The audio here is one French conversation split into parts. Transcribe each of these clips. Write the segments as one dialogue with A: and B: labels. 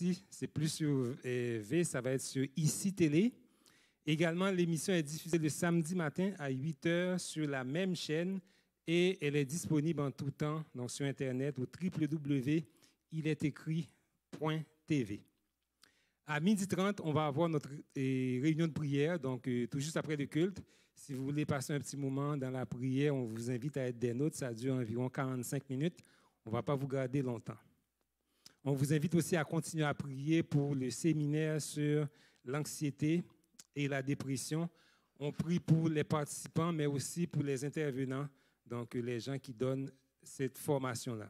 A: c'est plus sur V, ça va être sur ICI Télé. Également, l'émission est diffusée le samedi matin à 8 h sur la même chaîne et elle est disponible en tout temps donc sur Internet au www.iletécrit.tv. À 12h30, on va avoir notre réunion de prière, donc tout juste après le culte. Si vous voulez passer un petit moment dans la prière, on vous invite à être des nôtres. Ça dure environ 45 minutes. On ne va pas vous garder longtemps. On vous invite aussi à continuer à prier pour le séminaire sur l'anxiété et la dépression. On prie pour les participants, mais aussi pour les intervenants, donc les gens qui donnent cette formation-là.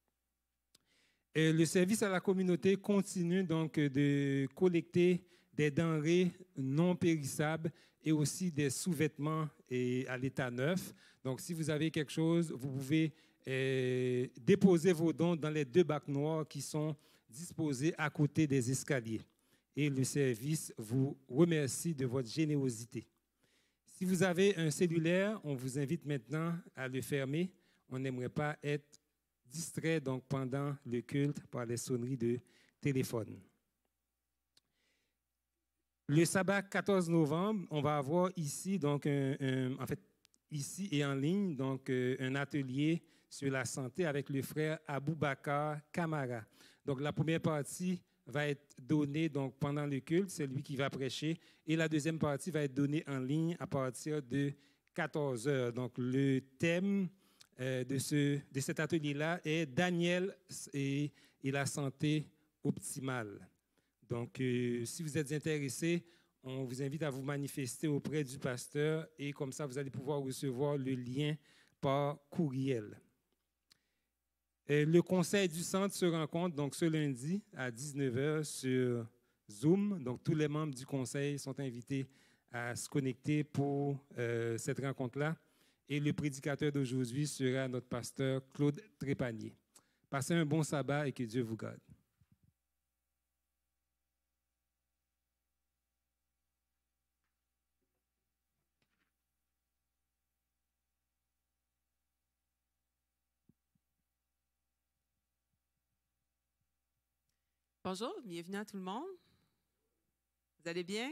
A: Le service à la communauté continue donc de collecter des denrées non périssables et aussi des sous-vêtements à l'état neuf. Donc, si vous avez quelque chose, vous pouvez déposer vos dons dans les 2 bacs noirs qui sont disposés à côté des escaliers. Et le service vous remercie de votre générosité. Si vous avez un cellulaire, on vous invite maintenant à le fermer. On n'aimerait pas être distrait donc pendant le culte par les sonneries de téléphone. Le sabbat 14 novembre, on va avoir ici donc ici et en ligne donc un atelier sur la santé avec le frère Aboubakar Kamara. Donc la première partie va être donnée donc pendant le culte, c'est lui qui va prêcher, et la deuxième partie va être donnée en ligne à partir de 14 h. Donc le thème de cet atelier-là est Daniel et la santé optimale. Donc, si vous êtes intéressé, on vous invite à vous manifester auprès du pasteur et comme ça, vous allez pouvoir recevoir le lien par courriel. Le conseil du centre se rencontre donc ce lundi à 19 h sur Zoom. Donc, tous les membres du conseil sont invités à se connecter pour cette rencontre-là. Et le prédicateur d'aujourd'hui sera notre pasteur Claude Trépanier. Passez un bon sabbat et que Dieu vous garde.
B: Bonjour, bienvenue à tout le monde. Vous allez bien?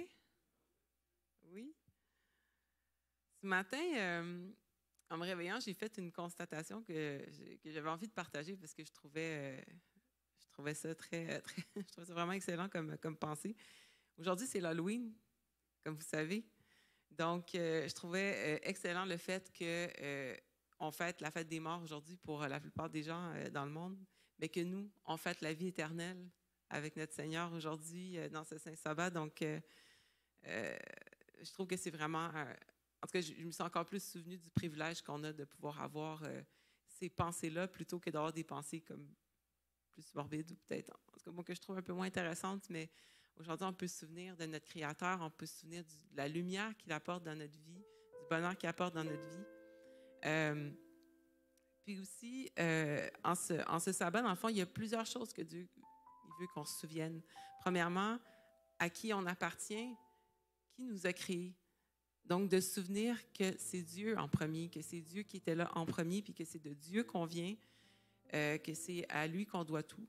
B: Oui. Ce matin, en me réveillant, j'ai fait une constatation que j'avais envie de partager parce que je trouvais ça je trouvais ça vraiment excellent comme pensée. Aujourd'hui, c'est l'Halloween, comme vous savez. Donc, je trouvais excellent le fait qu'on fête la fête des morts aujourd'hui pour la plupart des gens dans le monde, mais que nous, on fête la vie éternelle avec notre Seigneur aujourd'hui dans ce Saint Sabbat. Donc, je trouve que c'est vraiment... en tout cas, je me suis encore plus souvenu du privilège qu'on a de pouvoir avoir ces pensées-là plutôt que d'avoir des pensées comme plus morbides ou peut-être, en tout cas, moi, que je trouve un peu moins intéressantes, mais aujourd'hui, on peut se souvenir de notre Créateur, on peut se souvenir de la lumière qu'il apporte dans notre vie, du bonheur qu'il apporte dans notre vie. Puis aussi, en ce sabbat, dans le fond, il y a plusieurs choses que Dieu il veut qu'on se souvienne. Premièrement, à qui on appartient, qui nous a créés. Donc, de se souvenir que c'est Dieu en premier, que c'est Dieu qui était là en premier, puis que c'est de Dieu qu'on vient, que c'est à lui qu'on doit tout.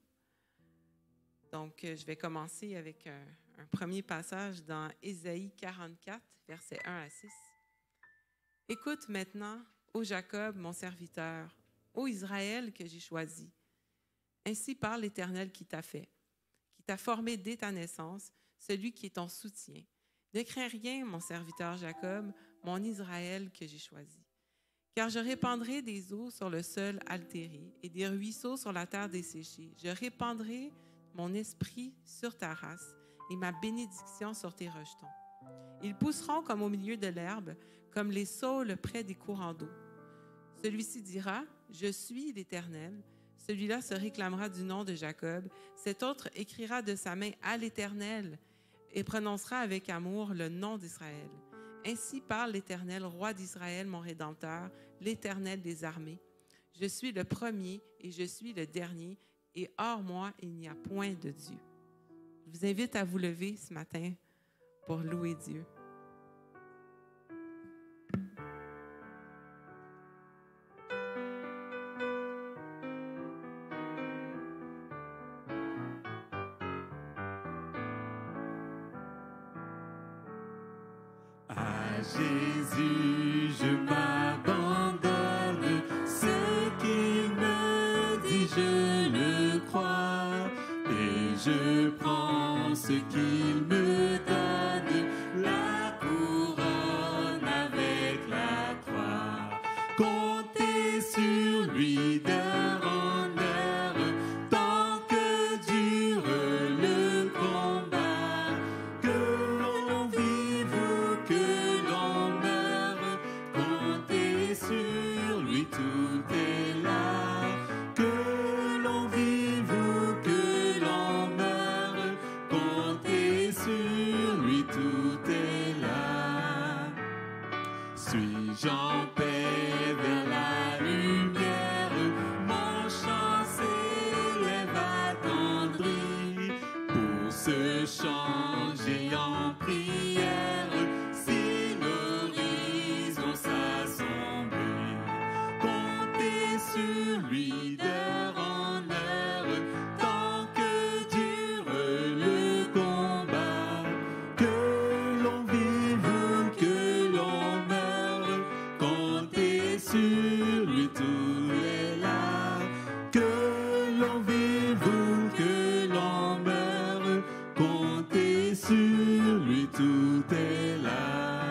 B: Donc, je vais commencer avec un premier passage dans Ésaïe 44, versets 1 à 6. « Écoute maintenant, ô Jacob, mon serviteur, ô Israël que j'ai choisi. Ainsi parle l'Éternel qui t'a fait, qui t'a formé dès ta naissance, celui qui est ton soutien. Ne crains rien, mon serviteur Jacob, mon Israël que j'ai choisi. Car je répandrai des eaux sur le sol altéré et des ruisseaux sur la terre desséchée. Je répandrai mon esprit sur ta race et ma bénédiction sur tes rejetons. Ils pousseront comme au milieu de l'herbe, comme les saules près des courants d'eau. Celui-ci dira, je suis l'Éternel. Celui-là se réclamera du nom de Jacob. Cet autre écrira de sa main à l'Éternel et prononcera avec amour le nom d'Israël. Ainsi parle l'Éternel, roi d'Israël, mon Rédempteur, l'Éternel des armées. Je suis le premier et je suis le dernier, et hors moi, il n'y a point de Dieu. Je vous invite à vous lever ce matin pour louer Dieu.
C: Jésus, je m'abandonne. Ce qu'il me dit, je le crois. Et je prends ce qu'il me donne, la couronne avec la croix. Comptez sur lui d'heure en heure, tant que dure le combat. Que l'on vive ou que l'on meure, comptez sur lui, tout est là. Que l'on vive ou que l'on meure, comptez sur lui, tout est là. Suis-je en paix vers la lumière, mon chant s'élève attendri. Pour ce changer en prière, si l'horizon s'assombrit, comptez sur lui d'heure en heure, tant que dure le combat. Que l'on vive ou que l'on meure, comptez sur lui, tout est là. Que l'on vive ou que l'on meure, comptez sur lui, tout est là.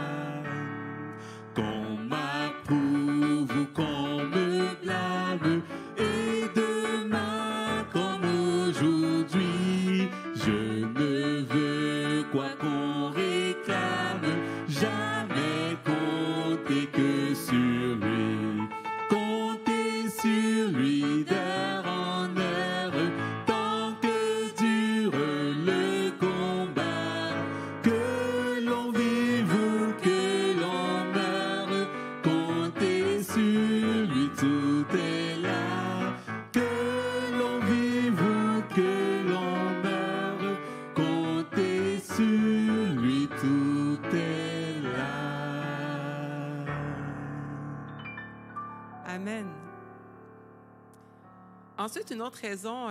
C: Qu'on m'approuve ou qu'on me blâme, et demain comme aujourd'hui, je ne veux quoi qu'on réclame, jamais compter que sur lui. Comptez sur lui d'heure en heure, tant que dure le combat. Que l'on vive ou que l'on meure, comptez sur lui, tout est là. Que l'on vive ou que l'on meure, comptez sur lui, tout est là.
B: Amen. Ensuite, une autre raison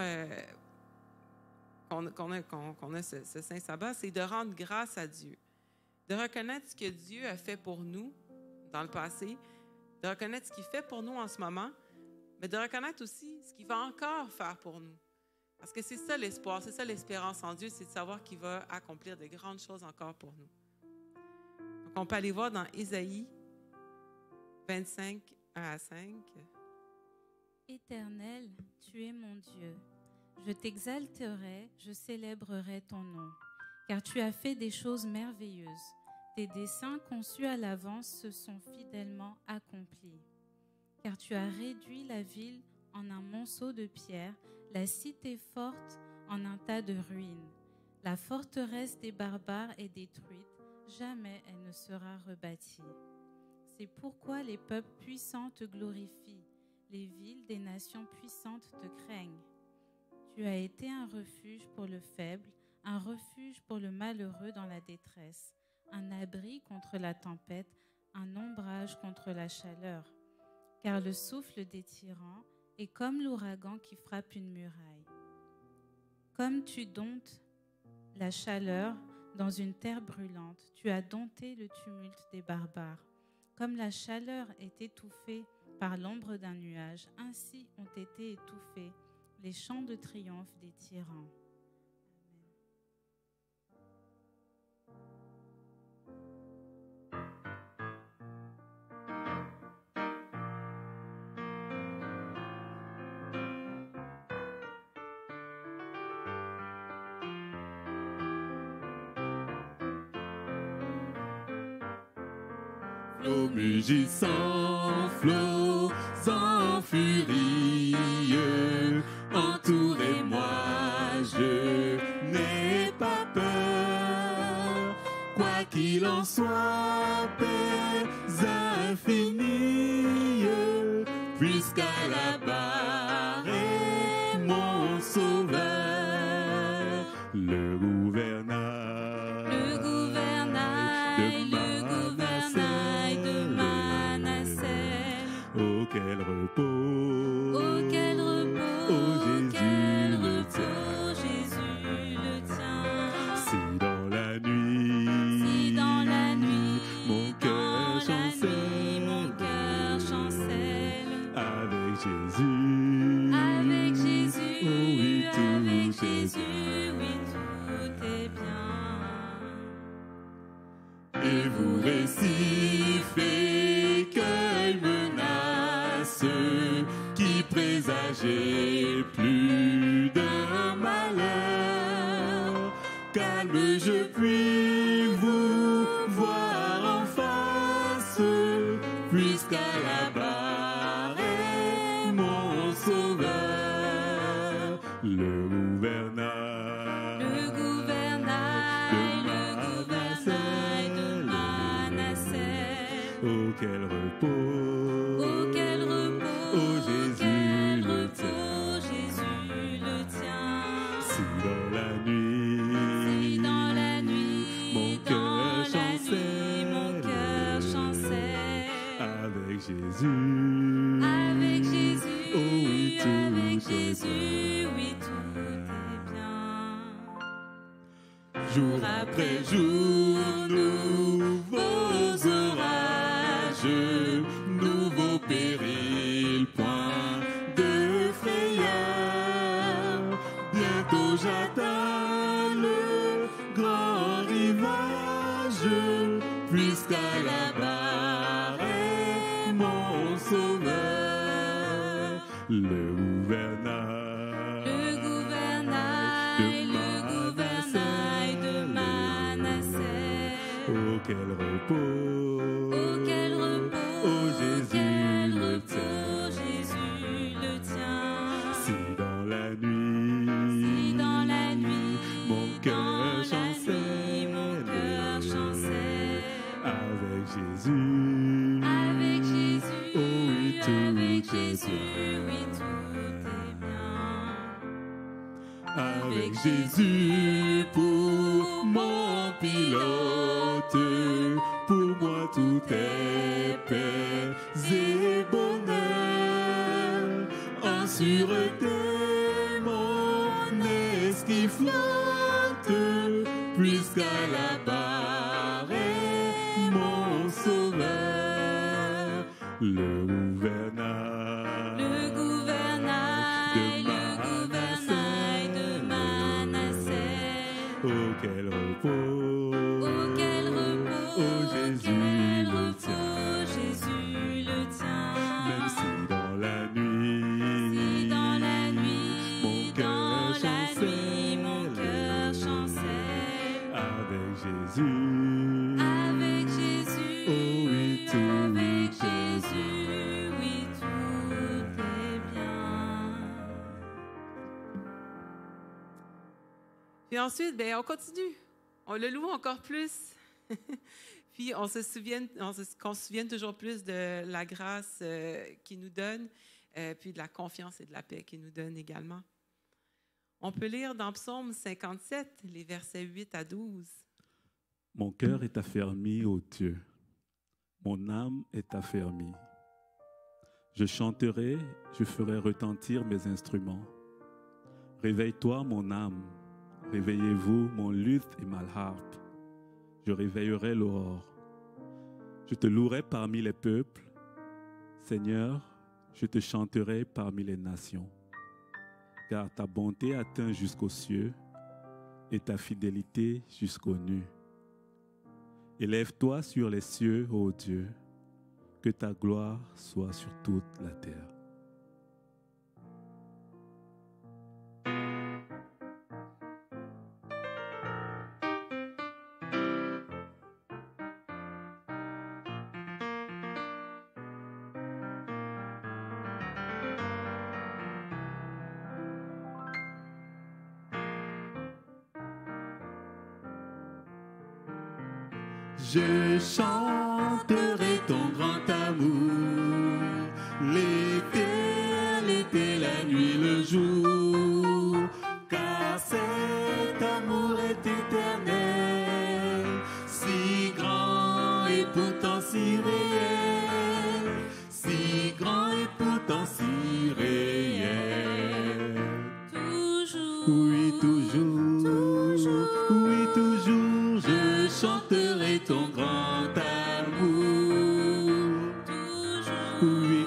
B: qu'on a ce Saint Sabbat, c'est de rendre grâce à Dieu, de reconnaître ce que Dieu a fait pour nous dans le passé, de reconnaître ce qu'il fait pour nous en ce moment, mais de reconnaître aussi ce qu'il va encore faire pour nous. Parce que c'est ça l'espoir, c'est ça l'espérance en Dieu, c'est de savoir qu'il va accomplir de grandes choses encore pour nous. Donc, on peut aller voir dans Ésaïe 25, 1 à 5.
D: Éternel, tu es mon Dieu. Je t'exalterai, je célébrerai ton nom, car tu as fait des choses merveilleuses. Tes desseins conçus à l'avance se sont fidèlement accomplis. Car tu as réduit la ville en un monceau de pierre, la cité forte en un tas de ruines. La forteresse des barbares est détruite, jamais elle ne sera rebâtie. C'est pourquoi les peuples puissants te glorifient, les villes des nations puissantes te craignent. Tu as été un refuge pour le faible, un refuge pour le malheureux dans la détresse, un abri contre la tempête, un ombrage contre la chaleur. Car le souffle des tyrans est comme l'ouragan qui frappe une muraille. Comme tu domptes la chaleur dans une terre brûlante, tu as dompté le tumulte des barbares. Comme la chaleur est étouffée par l'ombre d'un nuage, ainsi ont été étouffés les chants de triomphe des tyrans.
C: Flots mugissants, flots en furie, entourez-moi, je n'ai pas peur. Quoi qu'il en soit, paix infinie, puisqu'à la barre est mon sauveur, le gouvernail.
D: Le gouvernail de Manasseh.
C: Oh, quel repos!
D: Oh, quel repos!
C: Oh, Jésus
D: quel
C: le
D: repos,
C: tient.
D: Jésus le tient.
C: Si dans la nuit,
D: Si dans la nuit,
C: mon cœur
D: oui, tout est bien.
C: Et vous récifs, écueils, menaces, qui présageaient plus d'un malheur, calme, je puis vous voir en face, puisqu'à la barre est mon sauveur, le gouvernail.
D: Le gouvernail de Manassès.
C: Oh, quel repos!
D: Oh, quel repos!
C: Oh, Jésus le tient.
D: Oh, Jésus le tient.
C: Si dans la
D: Si
C: nuit,
D: dans la nuit,
C: mon cœur chancelle,
D: mon cœur chancelle.
C: avec Jésus,
D: Avec Jésus,
C: oh oui, tout
D: avec
C: est
D: Jésus, oui, tout est bien.
C: jour après jour, nouveaux orages, nouveaux périls, point de frayeur. Bientôt j'atteins le grand rivage, puisqu'à la barre est mon sauveur, le gouvernail.
D: Le gouvernail de Manassès.
C: Oh, quel repos!
D: Oh, quel repos!
C: Oh, Jésus le tient.
D: Oh, Jésus le tient.
C: Si dans la nuit,
D: Si dans la nuit,
C: mon cœur
D: dans la nuit, mon cœur chancelle.
C: avec Jésus,
D: Avec Jésus,
C: oh oui, tout
D: avec
C: est
D: Jésus, oui, tout est bien.
C: avec Jésus pour mon pilote, pour moi tout est paix et bonheur. En sûreté, mon esprit flotte, puisqu'à la barre est mon sauveur, le gouvernail.
D: Le gouvernail de Manassès.
C: Oh, quel repos!
D: Oh, quel repos!
C: Oh, Jésus
D: quel
C: le
D: repos!
C: tient.
D: Jésus le tient.
C: Même si dans la nuit,
D: Si dans la nuit,
C: mon cœur
D: dans la nuit, mon cœur chancelle.
C: avec Jésus,
D: Avec Jésus,
C: oh oui, tout
D: avec
C: est
D: Jésus, oui, tout est bien.
B: Puis ensuite, ben, on continue. On le loue encore plus. Puis qu'on se souvienne toujours plus de la grâce qu'il nous donne, puis de la confiance et de la paix qu'il nous donne également. On peut lire dans Psaume 57, les versets 8 à 12.
C: Mon cœur est affermi, ô Dieu. Mon âme est affermie. Je chanterai, je ferai retentir mes instruments. Réveille-toi, mon âme. Réveillez-vous, mon luth et ma harpe. Je réveillerai l'aurore. Je te louerai parmi les peuples. Seigneur, je te chanterai parmi les nations. Car ta bonté atteint jusqu'aux cieux et ta fidélité jusqu'aux nues. Élève-toi sur les cieux, ô Dieu, que ta gloire soit sur toute la terre. Je chanterai ton grand amour, l'été, la nuit, le jour, car cet amour est éternel, si grand et pourtant si réel, si grand et pourtant si réel.
D: Toujours,
C: Oui, toujours,
D: toujours,
C: oui, toujours, je chanterai ton grand amour.
D: toujours,
C: Oui,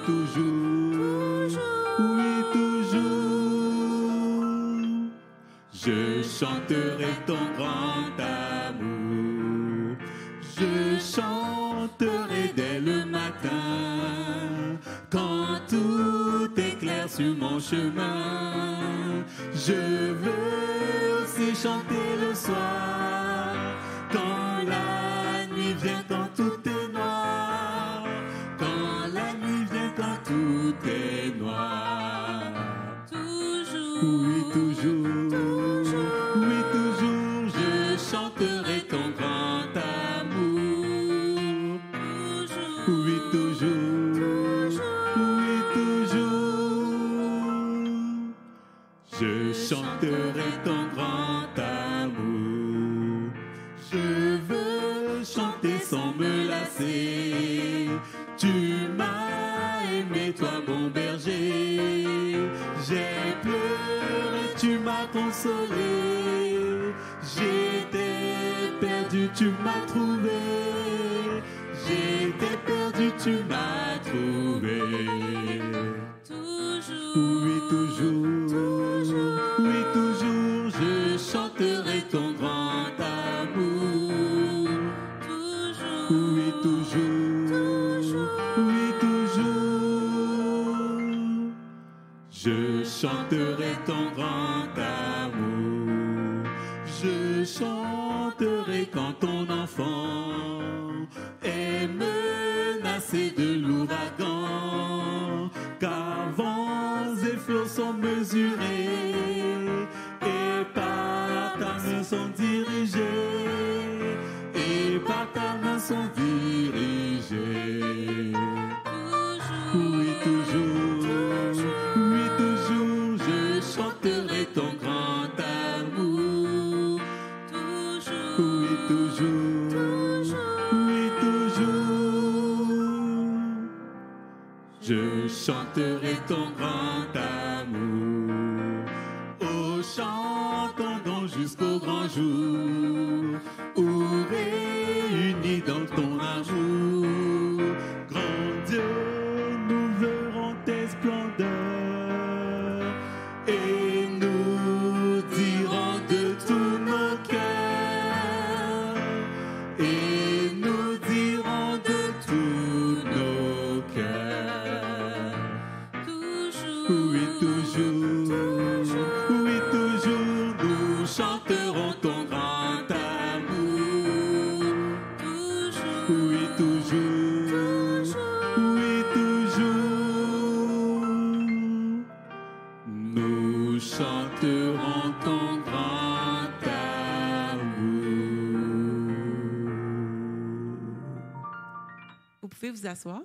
C: toujours, oui, toujours. Je chanterai ton grand amour. Je chanterai dès le matin, quand tout est clair sur mon chemin. Je veux aussi chanter le soir, quand la nuit vient, quand tout est noir. Quand la nuit vient, quand tout est noir. Oui, toujours, oui, toujours, je chanterai ton grand amour. Oui, toujours, oui, toujours, je chanterai ton grand amour. Je veux chanter sans me lasser. Tu m'as aimé, toi, mon berger. J'ai pleuré, tu m'as consolé. J'étais perdu, tu m'as trouvé. J'étais perdu, tu m'as trouvé. Oui, toujours, oui, toujours, je chanterai ton grand amour. Oui, toujours, oui, toujours, je chanterai ton grand amour. Je chanterai quand ton enfant est menacé de l'ouragan, car vents et flots sont mesurés et par ta main sont dirigés, et par ta main sont dirigés. Oui, toujours, oui, toujours, je chanterai ton grand amour. Oui, toujours, oui, toujours, je chanterai ton grand amour. Oh, chantons donc jusqu'au grand jour, où réunis dans ton amour, grand Dieu, nous verrons tes splendeurs et nous dirons de tous nos cœurs, et nous dirons de tous nos cœurs. Oui, toujours, oui, toujours, nous chanterons ton grand amour. Oui, toujours, oui, toujours, nous chanterons ton grand amour.
B: Vous pouvez vous asseoir.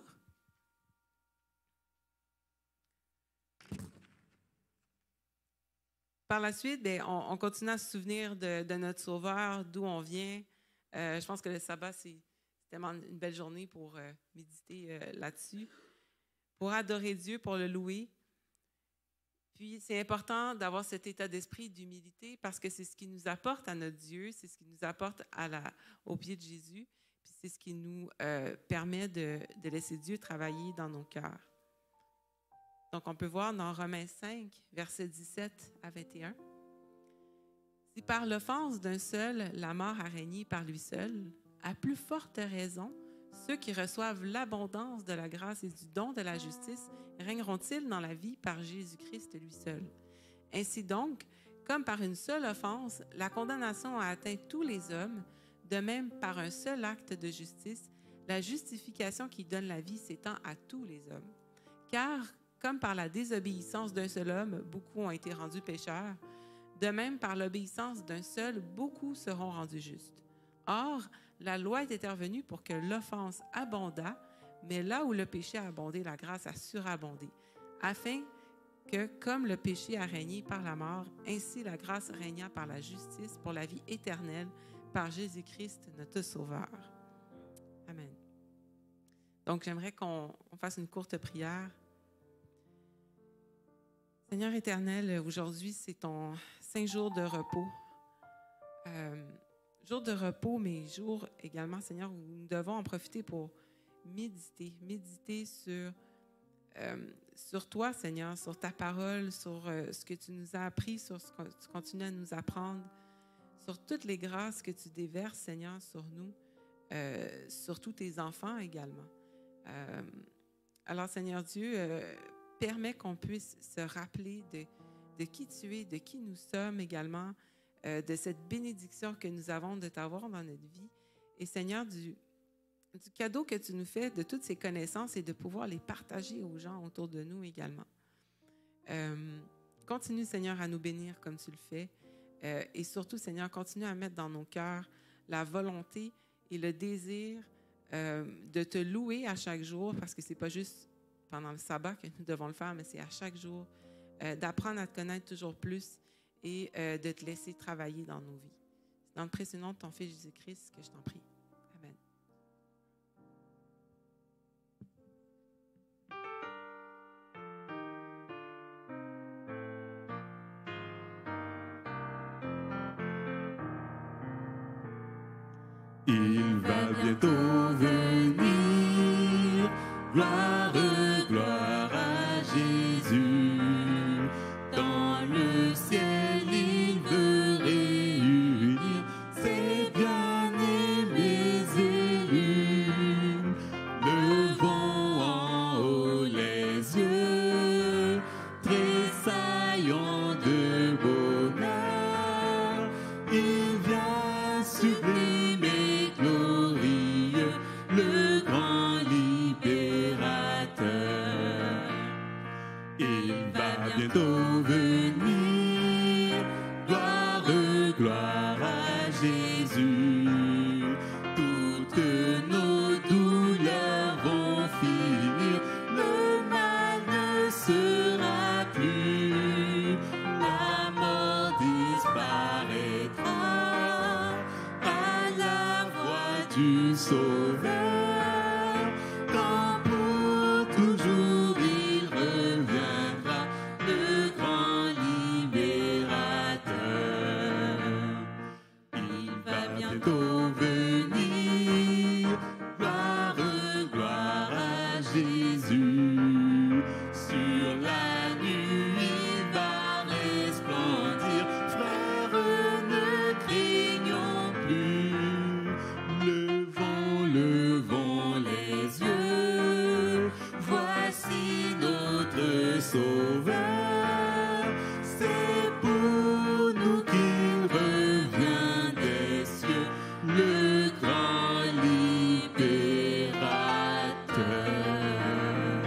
B: Par la suite, on continue à se souvenir de notre Sauveur, d'où on vient. Je pense que le sabbat, c'est tellement une belle journée pour méditer là-dessus, pour adorer Dieu, pour le louer. Puis, c'est important d'avoir cet état d'esprit d'humilité parce que c'est ce qui nous apporte à notre Dieu, c'est ce qui nous apporte au pied de Jésus, puis c'est ce qui nous permet de laisser Dieu travailler dans nos cœurs. Donc, on peut voir dans Romains 5, versets 17 à 21. « Si par l'offense d'un seul, la mort a régné par lui seul, à plus forte raison, ceux qui reçoivent l'abondance de la grâce et du don de la justice régneront-ils dans la vie par Jésus-Christ lui seul. Ainsi donc, comme par une seule offense, la condamnation a atteint tous les hommes, de même par un seul acte de justice, la justification qui donne la vie s'étend à tous les hommes. Car, comme par la désobéissance d'un seul homme, beaucoup ont été rendus pécheurs, de même par l'obéissance d'un seul, beaucoup seront rendus justes. Or, la loi est intervenue pour que l'offense abondât, mais là où le péché a abondé, la grâce a surabondé, afin que, comme le péché a régné par la mort, ainsi la grâce régna par la justice pour la vie éternelle, par Jésus-Christ, notre Sauveur. Amen. Donc, j'aimerais qu'on fasse une courte prière. Seigneur éternel, aujourd'hui, c'est ton 5 jours de repos. Jour de repos, mais jour également, Seigneur, où nous devons en profiter pour méditer sur toi, Seigneur, sur ta parole, sur ce que tu nous as appris, sur ce que tu continues à nous apprendre. sur toutes les grâces que tu déverses, Seigneur, sur nous, sur tous tes enfants également. Alors, Seigneur Dieu, permets qu'on puisse se rappeler de qui tu es, de qui nous sommes également, de cette bénédiction que nous avons de t'avoir dans notre vie. Et Seigneur, du cadeau que tu nous fais de toutes ces connaissances et de pouvoir les partager aux gens autour de nous également. Continue, Seigneur, à nous bénir comme tu le fais. Et surtout, Seigneur, continue à mettre dans nos cœurs la volonté et le désir de te louer à chaque jour, parce que ce n'est pas juste pendant le sabbat que nous devons le faire, mais c'est à chaque jour, d'apprendre à te connaître toujours plus et de te laisser travailler dans nos vies. C'est dans le précieux nom de ton Fils Jésus-Christ que je t'en prie. Amen.
C: Il va bientôt venir, gloire, gloire à Jésus. Dans le ciel, il veut réunir ses bien-aimés élus. Levons en haut les yeux, tressaillons de bonheur. Il vient sublime et glorieux, le grand libérateur. Il va bientôt venir, gloire, gloire à Jésus. Toutes nos douleurs vont finir, le mal ne sera plus, la mort disparaîtra à la voix du Sauveur. Quand pour toujours il reviendra, le grand libérateur. Il va bientôt venir, gloire, gloire à Jésus. Sur la nuit il va resplendir, frères, ne craignons plus. Levons les yeux, voici notre Sauveur. C'est pour nous qu'il revient des cieux, le grand libérateur.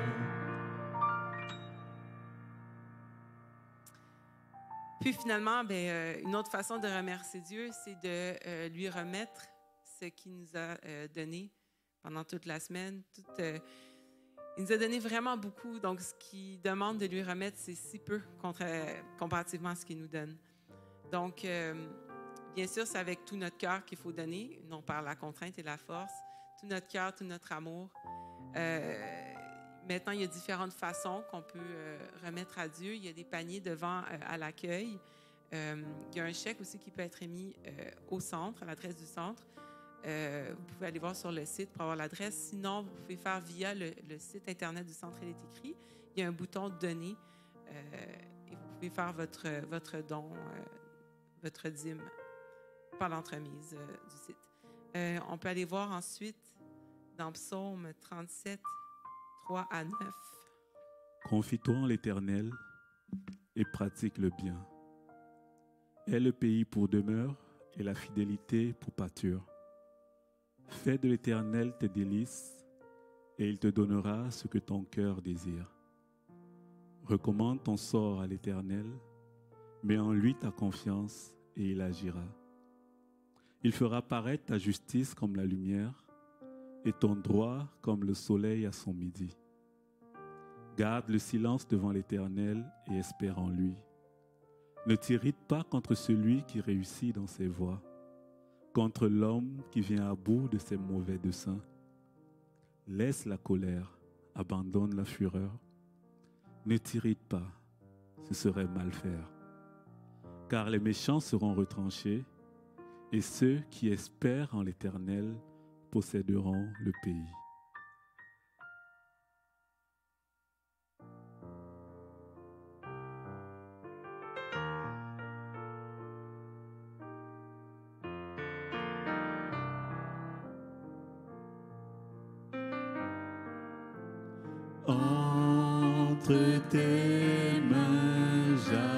B: Puis finalement, une autre façon de remercier Dieu, c'est de lui remettre ce qu'il nous a donné pendant toute la semaine. Il nous a donné vraiment beaucoup, donc ce qu'il demande de lui remettre, c'est si peu comparativement à ce qu'il nous donne. Donc, bien sûr, c'est avec tout notre cœur qu'il faut donner, non par la contrainte et la force, tout notre cœur, tout notre amour. Maintenant, il y a différentes façons qu'on peut remettre à Dieu. Il y a des paniers devant à l'accueil. Il y a un chèque aussi qui peut être émis au centre, à l'adresse du centre. Vous pouvez aller voir sur le site pour avoir l'adresse. Sinon, vous pouvez faire via le site Internet du centre, il est écrit. Il y a un bouton « Donner » et vous pouvez faire votre don, votre dîme par l'entremise du site. On peut aller voir ensuite dans Psaume 37, 3 à 9.
C: Confie-toi en l'Éternel et pratique le bien. Aie le pays pour demeure et la fidélité pour pâture. Fais de l'Éternel tes délices et il te donnera ce que ton cœur désire. Recommande ton sort à l'Éternel, mets en lui ta confiance et il agira. Il fera paraître ta justice comme la lumière et ton droit comme le soleil à son midi. Garde le silence devant l'Éternel et espère en lui. Ne t'irrite pas contre celui qui réussit dans ses voies, contre l'homme qui vient à bout de ses mauvais desseins. Laisse la colère, abandonne la fureur. Ne t'irrite pas, ce serait mal faire. Car les méchants seront retranchés, et ceux qui espèrent en l'Éternel posséderont le pays. Entre tes mains,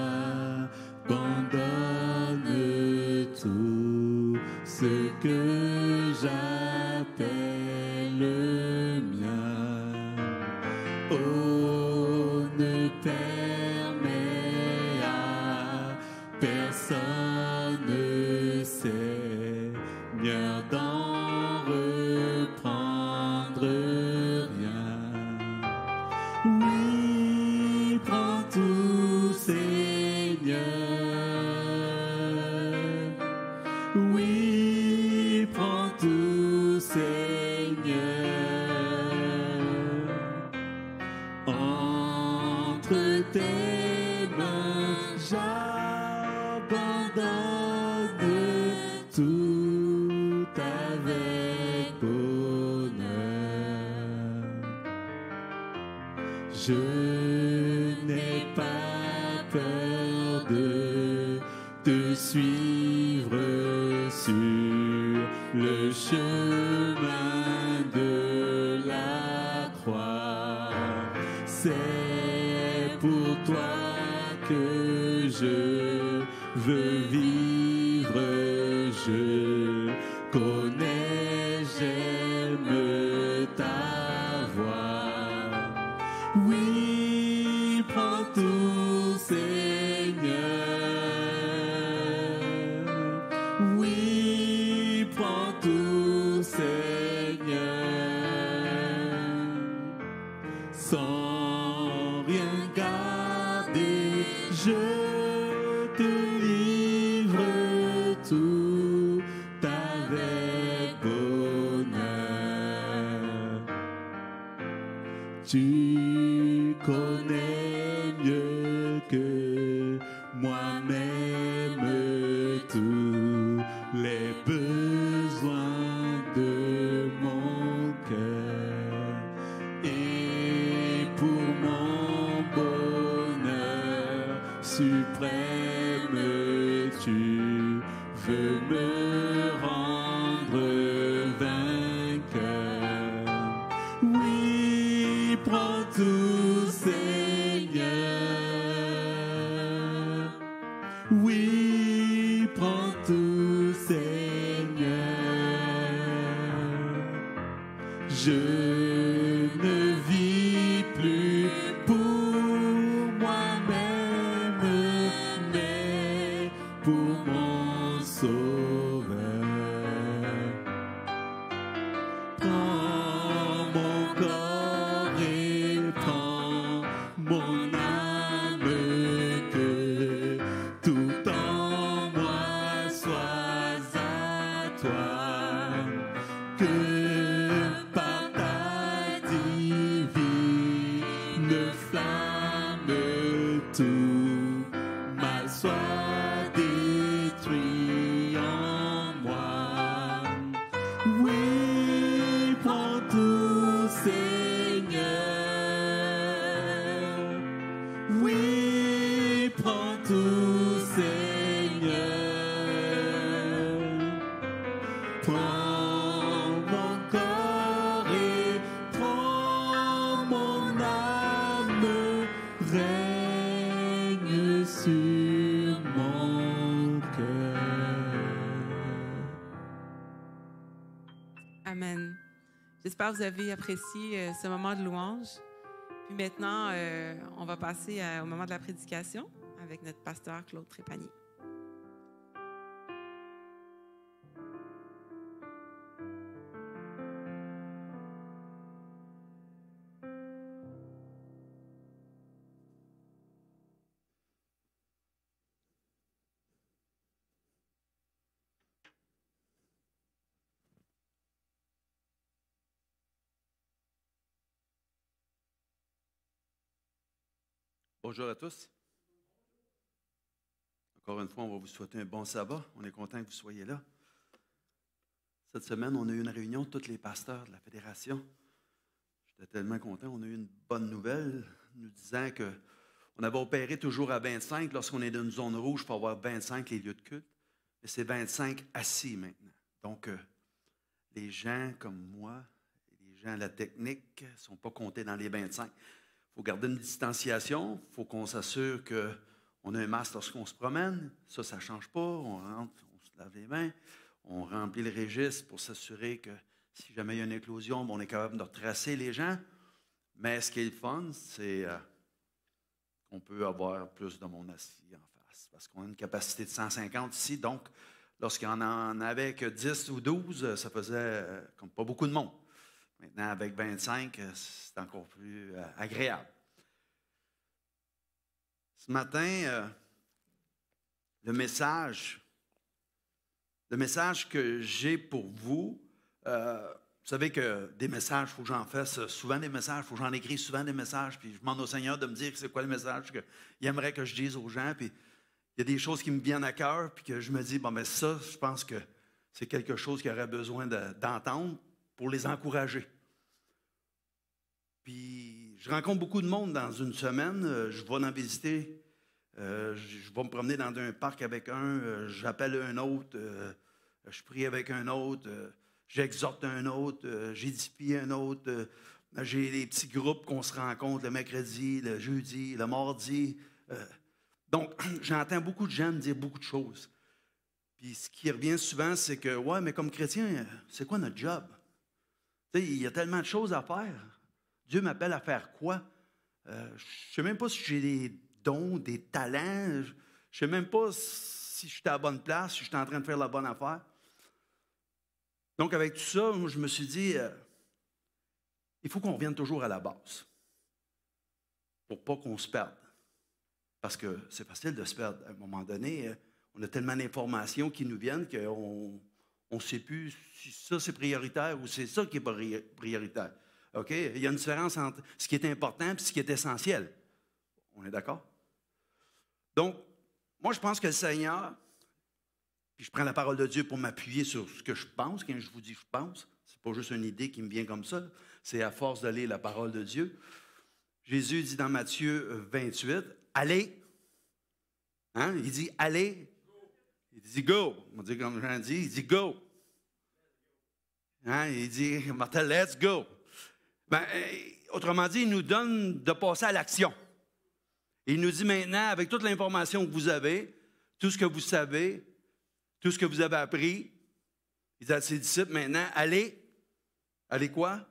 C: j'abandonne tout ce que j'appelle le mien. Oh, ne permets à personne, Seigneur, d'en reprendre rien. Oui, prends tout, Seigneur. Oui, prends tout, Seigneur. Entre tes mains, j'abandonne tout avec bonheur. Je n'ai pas peur de te suivre sur le chemin de la croix. C'est pour toi que je veux vivre. Je connais, j'aime ta voix. Oui, prends tout, Seigneur. Oui, prends tout, Seigneur. Sans rien garder, je te livre tout avec bonheur. Tu connais mieux que moi-même tous les besoins de mon cœur. Et pour mon bonheur suprême, tu veux me rendre vainqueur. Oui, prends tout, Seigneur. Oui, prends tout, Seigneur. Je ne vis plus pour moi-même, mais pour mon Sauveur. Prends mon corps et prends mon âme, que tout en moi soit à toi, que par ta divine flamme tout mal soit détruit en moi. Oui, prends tout, Seigneur. Oui, prends tout, Seigneur. Prends mon corps et prends mon âme, règne sur mon cœur.
B: Amen. J'espère que vous avez apprécié ce moment de louange. Puis maintenant, on va passer au moment de la prédication avec notre pasteur Claude Trépanier.
E: Bonjour à tous. Encore une fois, on va vous souhaiter un bon sabbat. On est content que vous soyez là. Cette semaine, on a eu une réunion de tous les pasteurs de la Fédération. J'étais tellement content. On a eu une bonne nouvelle nous disant qu'on avait opéré toujours à 25. Lorsqu'on est dans une zone rouge, il faut avoir 25 les lieux de culte. Mais c'est 25 assis maintenant. Donc, les gens comme moi, les gens à la technique ne sont pas comptés dans les 25. Il faut garder une distanciation. Il faut qu'on s'assure qu'on a un masque lorsqu'on se promène. Ça ne change pas. On rentre, on se lave les mains. On remplit le registre pour s'assurer que si jamais il y a une éclosion, on est capable de retracer les gens. Mais ce qui est le fun, c'est qu'on peut avoir plus de monde assis en face. Parce qu'on a une capacité de 150 ici. Donc, lorsqu'il y en avait que 10 ou 12, ça faisait comme pas beaucoup de monde. Maintenant, avec 25, c'est encore plus agréable. Ce matin, le message que j'ai pour vous, vous savez que des messages, il faut que j'en fasse souvent des messages, il faut que j'en écrive souvent des messages, puis je demande au Seigneur de me dire c'est quoi le message qu'il aimerait que je dise aux gens, puis il y a des choses qui me viennent à cœur, puis que je me dis, bon, mais ça, je pense que c'est quelque chose qu'ils auraient besoin d'entendre pour les encourager. Puis, je rencontre beaucoup de monde dans une semaine. Je vais en visiter. Je vais me promener dans un parc avec un. J'appelle un autre. Je prie avec un autre. J'exhorte un autre. J'édifie un autre. J'ai des petits groupes qu'on se rencontre le mercredi, le jeudi, le mardi. Donc, j'entends beaucoup de gens me dire beaucoup de choses. Puis, ce qui revient souvent, c'est que, ouais, mais comme chrétien, c'est quoi notre job? Tu sais, il y a tellement de choses à faire. Dieu m'appelle à faire quoi? Je ne sais même pas si j'ai des dons, des talents. Je ne sais même pas si je suis à la bonne place, si je suis en train de faire la bonne affaire. Donc, avec tout ça, moi, je me suis dit, il faut qu'on revienne toujours à la base pour pas qu'on se perde. Parce que c'est facile de se perdre. À un moment donné, on a tellement d'informations qui nous viennent qu'on ne sait plus si ça, c'est prioritaire ou c'est ça qui n'est pas prioritaire. OK? Il y a une différence entre ce qui est important et ce qui est essentiel. On est d'accord? Donc, moi, je pense que le Seigneur, puis je prends la parole de Dieu pour m'appuyer sur ce que je pense. Quand je vous dis je pense, ce n'est pas juste une idée qui me vient comme ça. C'est à force de lire la parole de Dieu. Jésus dit dans Matthieu 28, « Allez! » Hein? Il dit « Allez! » Il dit « Go! » On dit comme Jean dit, il dit « Go! » Hein? Il dit « Martin, let's go! » Ben, autrement dit, il nous donne de passer à l'action. Il nous dit maintenant, avec toute l'information que vous avez, tout ce que vous savez, tout ce que vous avez appris, il dit à ses disciples maintenant, allez quoi?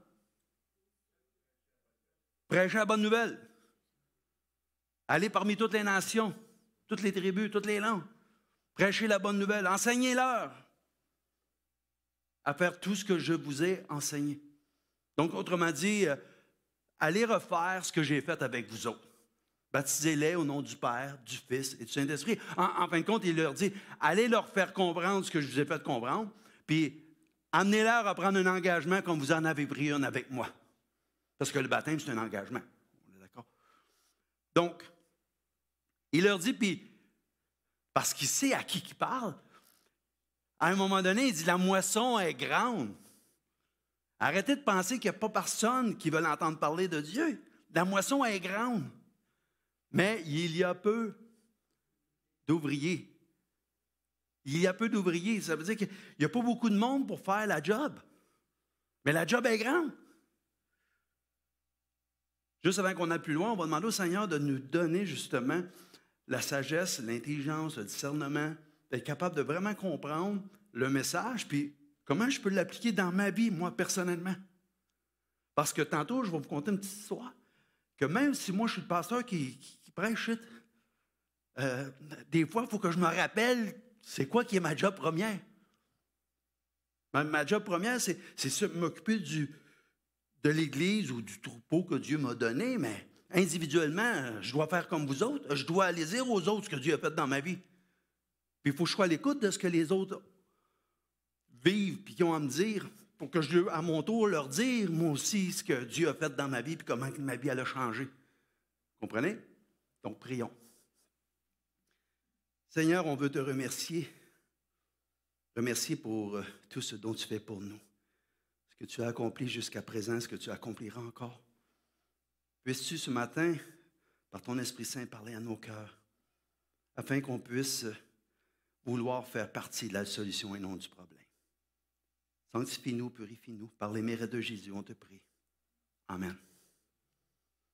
E: Prêcher la bonne nouvelle. Allez parmi toutes les nations, toutes les tribus, toutes les langues. Prêchez la bonne nouvelle. Enseignez-leur à faire tout ce que je vous ai enseigné. Donc, autrement dit, allez refaire ce que j'ai fait avec vous autres. Baptisez-les au nom du Père, du Fils et du Saint-Esprit. En fin de compte, il leur dit, allez leur faire comprendre ce que je vous ai fait comprendre, puis amenez-leur à prendre un engagement comme vous en avez pris un avec moi. Parce que le baptême, c'est un engagement. On est d'accord? Donc, il leur dit, puis, parce qu'il sait à qui il parle, à un moment donné, il dit, la moisson est grande. Arrêtez de penser qu'il n'y a pas personne qui veut entendre parler de Dieu. La moisson est grande. Mais il y a peu d'ouvriers. Il y a peu d'ouvriers. Ça veut dire qu'il n'y a pas beaucoup de monde pour faire la job. Mais la job est grande. Juste avant qu'on aille plus loin, on va demander au Seigneur de nous donner justement la sagesse, l'intelligence, le discernement, d'être capable de vraiment comprendre le message, puis comment je peux l'appliquer dans ma vie, moi, personnellement. Parce que tantôt, je vais vous conter une petite histoire, que même si moi, je suis le pasteur qui prêche, des fois, il faut que je me rappelle c'est quoi qui est ma job première. Ma job première, c'est m'occuper de l'Église ou du troupeau que Dieu m'a donné, mais individuellement, je dois faire comme vous autres. Je dois aller dire aux autres ce que Dieu a fait dans ma vie. Puis il faut que je sois à l'écoute de ce que les autres vivent puis qu'ils ont à me dire pour que je, à mon tour, leur dire, moi aussi, ce que Dieu a fait dans ma vie puis comment ma vie elle a changé. Comprenez? Donc, prions. Seigneur, on veut te remercier. Remercier pour tout ce dont tu fais pour nous. Ce que tu as accompli jusqu'à présent, ce que tu accompliras encore. Puisses-tu ce matin, par ton Esprit Saint, parler à nos cœurs, afin qu'on puisse vouloir faire partie de la solution et non du problème. Sanctifie-nous, purifie-nous, par les mérites de Jésus, on te prie. Amen.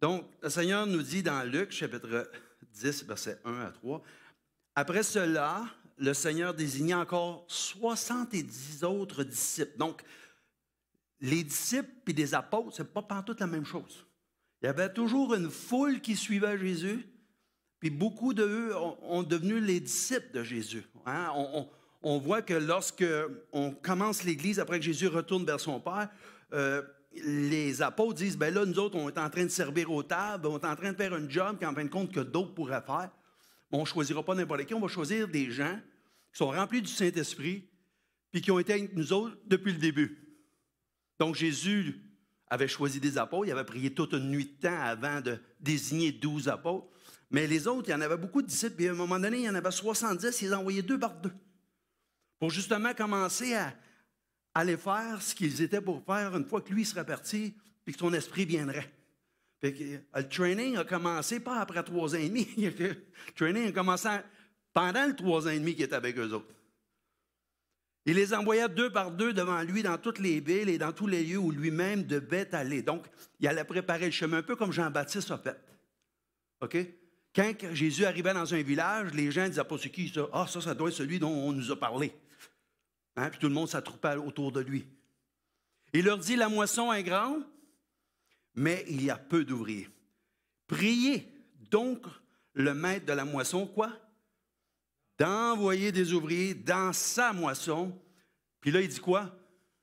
E: Donc, le Seigneur nous dit dans Luc, chapitre 10, versets 1 à 3, « Après cela, le Seigneur désigna encore 70 autres disciples. » Donc, les disciples et les apôtres, ce n'est pas pantoute la même chose. Il y avait toujours une foule qui suivait Jésus, puis beaucoup d'eux ont devenu les disciples de Jésus. Hein? On voit que lorsque on commence l'Église, après que Jésus retourne vers son Père, les apôtres disent, bien là, nous autres, on est en train de servir aux tables, on est en train de faire un job qu'en fin de compte, que d'autres pourraient faire. On ne choisira pas n'importe qui, on va choisir des gens qui sont remplis du Saint-Esprit, puis qui ont été avec nous autres depuis le début. Donc, Jésus avait choisi des apôtres, il avait prié toute une nuit de temps avant de désigner 12 apôtres. Mais les autres, il y en avait beaucoup de disciples, puis à un moment donné, il y en avait 70, ils les envoyaient 2 par 2. Pour justement commencer à aller faire ce qu'ils étaient pour faire une fois que lui serait parti, puis que son esprit viendrait. Fait que, le training a commencé pas après 3 ans et demi. Le training a commencé pendant le 3 ans et demi qu'il était avec eux autres. Il les envoyait 2 par 2 devant lui dans toutes les villes et dans tous les lieux où lui-même devait aller. Donc, il allait préparer le chemin, un peu comme Jean-Baptiste a fait. OK? Quand Jésus arrivait dans un village, les gens ne disaient pas c'est qui ça? Ah, ça doit être celui dont on nous a parlé. Hein? Puis tout le monde s'attroupait autour de lui. Il leur dit, la moisson est grande, mais il y a peu d'ouvriers. Priez donc le maître de la moisson, quoi? D'envoyer des ouvriers dans sa moisson. Puis là, il dit quoi?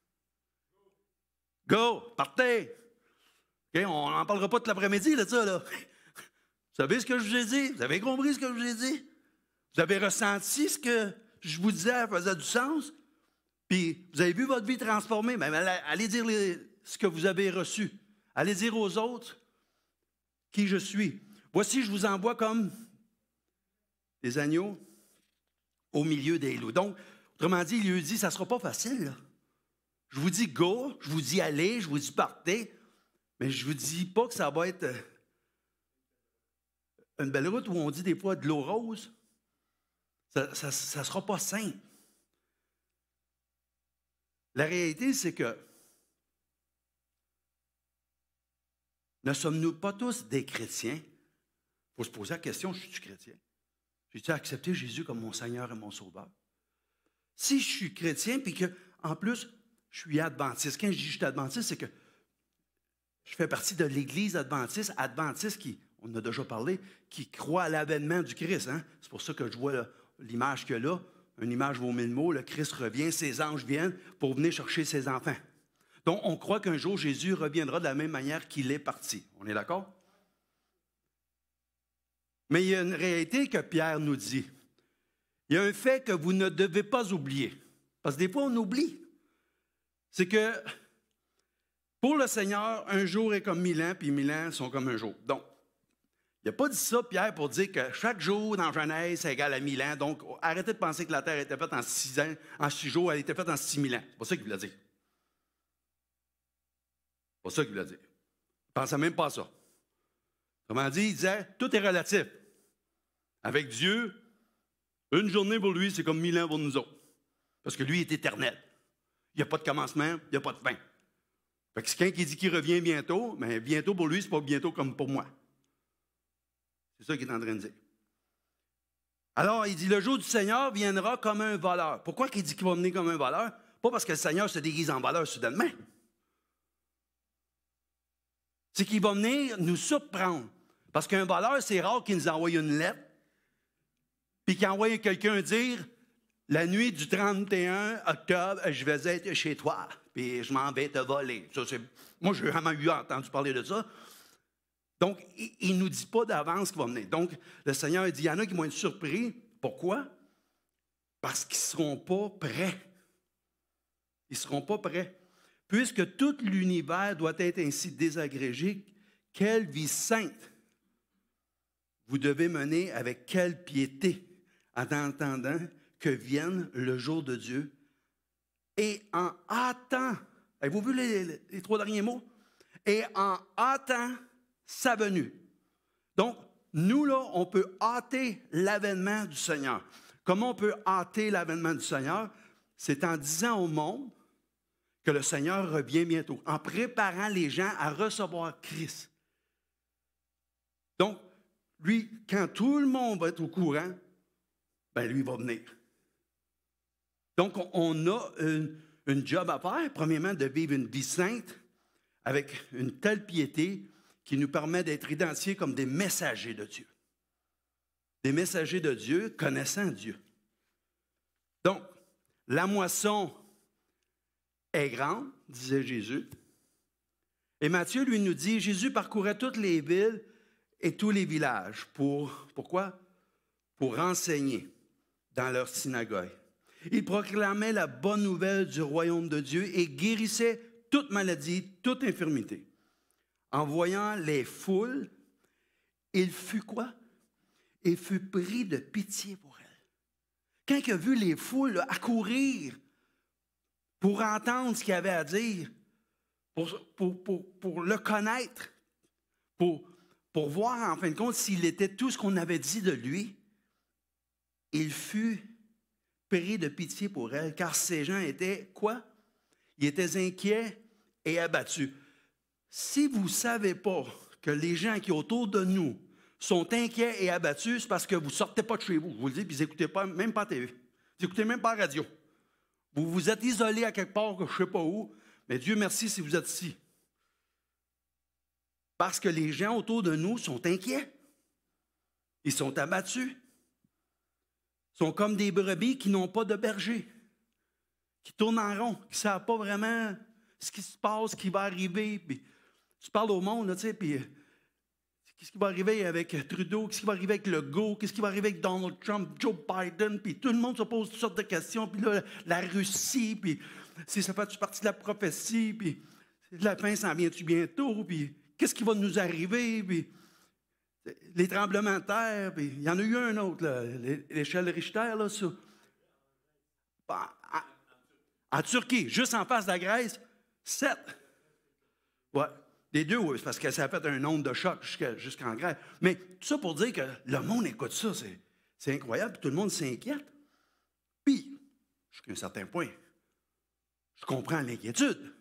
E: Go, partez! Okay, on n'en parlera pas toute l'après-midi, là, de ça, là. Vous savez ce que je vous ai dit? Vous avez compris ce que je vous ai dit? Vous avez ressenti ce que je vous disais faisait du sens? Puis, vous avez vu votre vie transformée? Bien, allez dire ce que vous avez reçu. Allez dire aux autres qui je suis. Voici, je vous envoie comme des agneaux au milieu des loups. Donc, autrement dit, il lui dit, ça ne sera pas facile. Là. Je vous dis go, je vous dis allez, je vous dis partez, mais je ne vous dis pas que ça va être une belle route où on dit des fois de l'eau rose. Ça ne sera pas simple. La réalité, c'est que ne sommes-nous pas tous des chrétiens? Il faut se poser la question, je suis chrétien? J'ai-tu accepté Jésus comme mon Seigneur et mon Sauveur? Si je suis chrétien, puis qu'en plus, je suis adventiste. Quand je dis que je suis adventiste, c'est que je fais partie de l'Église adventiste qui, on en a déjà parlé, qui croit à l'avènement du Christ. Hein? C'est pour ça que je vois l'image qu'il y a là. Une image vaut 1000 mots. Le Christ revient, ses anges viennent pour venir chercher ses enfants. Donc, on croit qu'un jour, Jésus reviendra de la même manière qu'il est parti. On est d'accord? Mais il y a une réalité que Pierre nous dit. Il y a un fait que vous ne devez pas oublier. Parce que des fois, on oublie. C'est que pour le Seigneur, un jour est comme 1000 ans, puis 1000 ans sont comme un jour. Donc, il n'a pas dit ça, Pierre, pour dire que chaque jour dans Genèse, c'est égal à 1000 ans. Donc, arrêtez de penser que la terre était faite en 6 ans, en 6 jours, elle était faite en 6000 ans. C'est pas ça qu'il voulait dire. C'est pas ça qu'il voulait dire. Il ne pensait même pas à ça. Autrement dit, il disait, tout est relatif. Avec Dieu, une journée pour lui, c'est comme 1000 ans pour nous autres. Parce que lui est éternel. Il n'y a pas de commencement, il n'y a pas de fin. Fait que c'est quelqu'un qui dit qu'il revient bientôt, mais bientôt pour lui, c'est pas bientôt comme pour moi. C'est ça qu'il est en train de dire. Alors, il dit, le jour du Seigneur viendra comme un voleur. Pourquoi il dit qu'il va venir comme un voleur? Pas parce que le Seigneur se déguise en voleur soudainement. C'est qu'il va venir nous surprendre. Parce qu'un voleur, c'est rare qu'il nous envoie une lettre, puis qu'il envoie quelqu'un dire, la nuit du 31 octobre, je vais être chez toi, puis je m'en vais te voler. Ça, moi, j'ai vraiment entendu parler de ça. Donc, il ne nous dit pas d'avance qu'il va venir. Donc, le Seigneur a dit, il y en a qui vont être surpris. Pourquoi? Parce qu'ils ne seront pas prêts. Ils ne seront pas prêts. Puisque tout l'univers doit être ainsi désagrégé, quelle vie sainte vous devez mener avec quelle piété, en attendant que vienne le jour de Dieu et en hâtant, avez-vous vu les 3 derniers mots? Et en hâtant sa venue. Donc, nous, là, on peut hâter l'avènement du Seigneur. Comment on peut hâter l'avènement du Seigneur? C'est en disant au monde que le Seigneur revient bientôt, en préparant les gens à recevoir Christ. Donc, lui, quand tout le monde va être au courant, ben lui, il va venir. Donc, on a une job à faire, premièrement, de vivre une vie sainte avec une telle piété qui nous permet d'être identifiés comme des messagers de Dieu. Des messagers de Dieu connaissant Dieu. Donc, la moisson est grande, disait Jésus. Et Matthieu, lui, nous dit, Jésus parcourait toutes les villes et tous les villages. Pourquoi? Pour enseigner dans leur synagogue. Il proclamait la bonne nouvelle du royaume de Dieu et guérissait toute maladie, toute infirmité. En voyant les foules, il fut quoi? Il fut pris de pitié pour elles. Quand il a vu les foules là, accourir pour entendre ce qu'il avait à dire, pour le connaître, pour voir en fin de compte s'il était tout ce qu'on avait dit de lui, il fut pris de pitié pour elles, car ces gens étaient quoi? Ils étaient inquiets et abattus. Si vous ne savez pas que les gens qui sont autour de nous sont inquiets et abattus, c'est parce que vous ne sortez pas de chez vous. Je vous le dis, puis vous n'écoutez même pas la TV. Vous n'écoutez même pas la radio. Vous vous êtes isolés à quelque part, je ne sais pas où, mais Dieu merci si vous êtes ici. Parce que les gens autour de nous sont inquiets. Ils sont abattus. Ils sont comme des brebis qui n'ont pas de berger, qui tournent en rond, qui ne savent pas vraiment ce qui se passe, ce qui va arriver. Puis, tu parles au monde, tu sais, puis qu'est-ce qui va arriver avec Trudeau, qu'est-ce qui va arriver avec Legault, qu'est-ce qui va arriver avec Donald Trump, Joe Biden, puis tout le monde se pose toutes sortes de questions, puis là, la Russie, puis si ça fait partie de la prophétie, puis la fin s'en vient-tu bientôt, puis qu'est-ce qui va nous arriver, puis les tremblements de terre, puis il y en a eu un autre, là, l'échelle Richter, là, ça. En Turquie, juste en face de la Grèce, 7. Ouais. Les deux, oui, parce que ça a fait un nombre de chocs jusqu'en Grèce. Mais tout ça pour dire que le monde écoute ça, c'est incroyable, puis tout le monde s'inquiète. Puis, jusqu'à un certain point, je comprends l'inquiétude.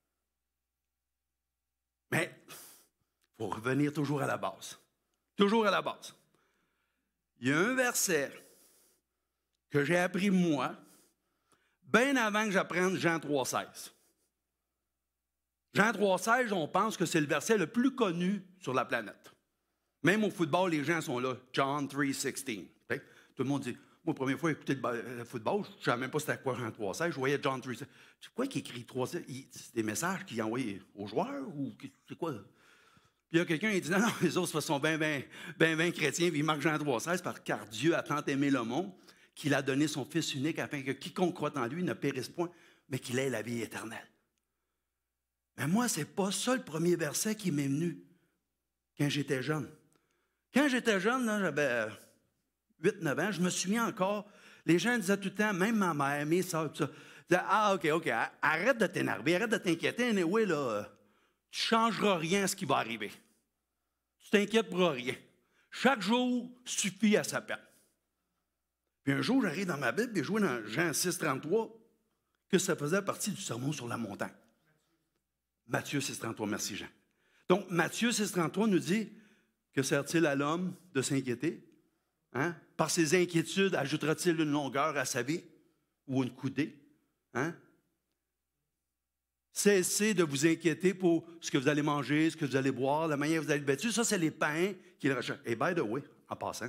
E: Mais il faut revenir toujours à la base. Toujours à la base. Il y a un verset que j'ai appris moi, bien avant que j'apprenne Jean 3,16. Jean 3,16, on pense que c'est le verset le plus connu sur la planète. Même au football, les gens sont là. John 3,16. Tout le monde dit, moi, la première fois que j'ai écouté le football, je ne savais même pas c'était quoi Jean 3,16. Je voyais John 3,16. C'est quoi qui écrit 3,16? C'est des messages qu'il envoie aux joueurs ou c'est quoi? Puis il y a quelqu'un qui dit, non, les autres sont bien chrétiens, puis ils marquent Jean 3,16, car Dieu a tant aimé le monde qu'il a donné son Fils unique afin que quiconque croit en lui ne périsse point, mais qu'il ait la vie éternelle. Mais moi, ce n'est pas ça le premier verset qui m'est venu quand j'étais jeune. Quand j'étais jeune, là, j'avais 8-9 ans, je me souviens encore, les gens disaient tout le temps, même ma mère, mes soeurs, tout ça, disaient, ah, OK, arrête de t'énerver, arrête de t'inquiéter, anyway, là, tu ne changeras rien à ce qui va arriver. Tu t'inquiètes pour rien. Chaque jour suffit à sa peine. Puis un jour, j'arrive dans ma Bible et je vois dans Jean 6,33 que ça faisait partie du sermon sur la montagne. Matthieu 6,33, merci Jean. Donc, Matthieu 6,33 nous dit que sert-il à l'homme de s'inquiéter? Hein? Par ses inquiétudes, ajoutera-t-il une longueur à sa vie ou une coudée? Hein? Cessez de vous inquiéter pour ce que vous allez manger, ce que vous allez boire, la manière dont vous allez être vêtu. Ça, c'est les païens qui le recherchent. Et by the way, en passant,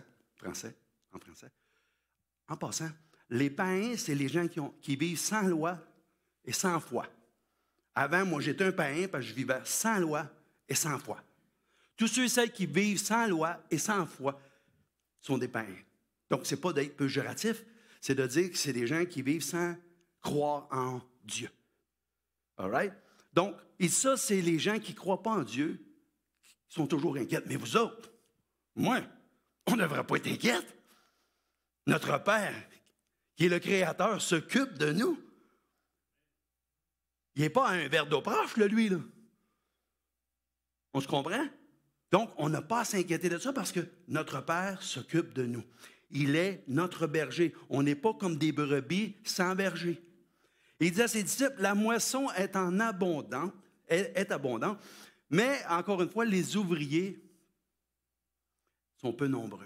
E: en passant, les païens, c'est les gens qui vivent sans loi et sans foi. Avant, moi, j'étais un païen parce que je vivais sans loi et sans foi. Tous ceux et celles qui vivent sans loi et sans foi sont des païens. Donc, ce n'est pas d'être péjoratif, c'est de dire que c'est des gens qui vivent sans croire en Dieu. All right? Donc, et ça, c'est les gens qui ne croient pas en Dieu, qui sont toujours inquiets. Mais vous autres, moi, on ne devrait pas être inquiets. Notre Père, qui est le Créateur, s'occupe de nous. Il n'est pas à un verre d'eau proche, là, lui, là. On se comprend? Donc, on n'a pas à s'inquiéter de ça parce que notre Père s'occupe de nous. Il est notre berger. On n'est pas comme des brebis sans berger. Et il dit à ses disciples, la moisson est abondante, mais encore une fois, les ouvriers sont peu nombreux.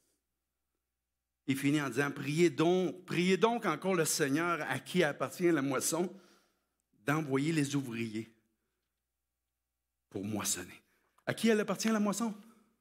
E: Il finit en disant, priez donc encore le Seigneur à qui appartient la moisson, d'envoyer les ouvriers pour moissonner. À qui elle appartient la moisson?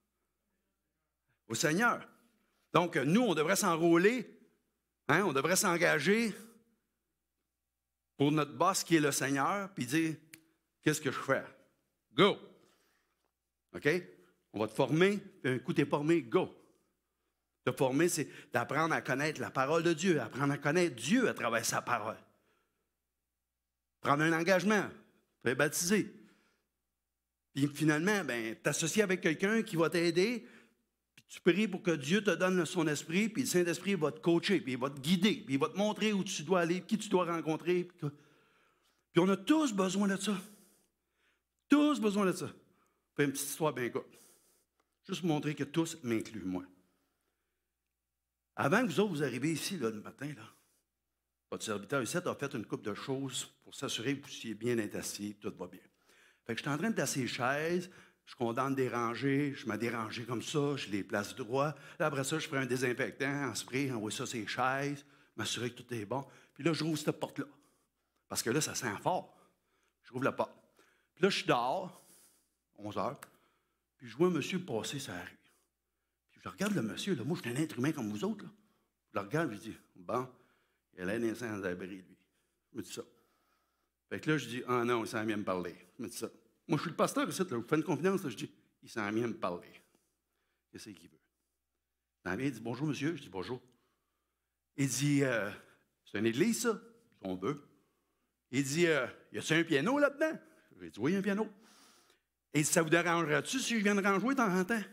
E: Au Seigneur. Donc, nous, on devrait s'enrôler, hein, on devrait s'engager pour notre boss qui est le Seigneur, puis dire, qu'est-ce que je fais? Go! OK? On va te former, puis un coup t'es formé, go! Te former, c'est d'apprendre à connaître la parole de Dieu, apprendre à connaître Dieu à travers sa parole. Prendre un engagement, te faire baptiser. Puis finalement, t'associer avec quelqu'un qui va t'aider, puis tu pries pour que Dieu te donne son esprit, puis le Saint-Esprit va te coacher, puis il va te guider, puis il va te montrer où tu dois aller, qui tu dois rencontrer. Puis on a tous besoin de ça. Tous besoin de ça. Puis une petite histoire bien courte. Juste montrer que tous m'incluent, moi. Avant que vous autres vous arriviez ici, là, le matin, là, votre serviteur ici a fait une couple de choses pour s'assurer que vous soyez bien assis, tout va bien. Fait que je suis en train de placer les chaises, je condamne des rangées, je mets des rangées comme ça, je les place droit. Là, après ça, je prends un désinfectant en spray, envoie ça sur les chaises, m'assurer que tout est bon. Puis là, je rouvre cette porte-là. Parce que là, ça sent fort. Je rouvre la porte. Puis là, je suis dehors, 11 heures, puis je vois un monsieur passer sur la rue. Puis je regarde le monsieur, là, moi, je suis un être humain comme vous autres, là. Je le regarde, je dis, bon, il a l'air d'un sans-abri, lui. Je me dis ça. Fait que là, je dis, ah non, il s'en vient me parler. Je me dis ça. Moi, je suis le pasteur ici, là, je vous fais une confiance, là, je dis, il s'en vient me parler. Qu'est-ce qu'il veut? Il s'en vient, il dit, bonjour, monsieur. Je dis, bonjour. Il dit, c'est une église, ça? On veut. Il dit, y a-t-il un piano là-dedans? J'ai dit, oui, un piano. Et ça vous dérangerait-tu si je viens de en jouer de temps en temps?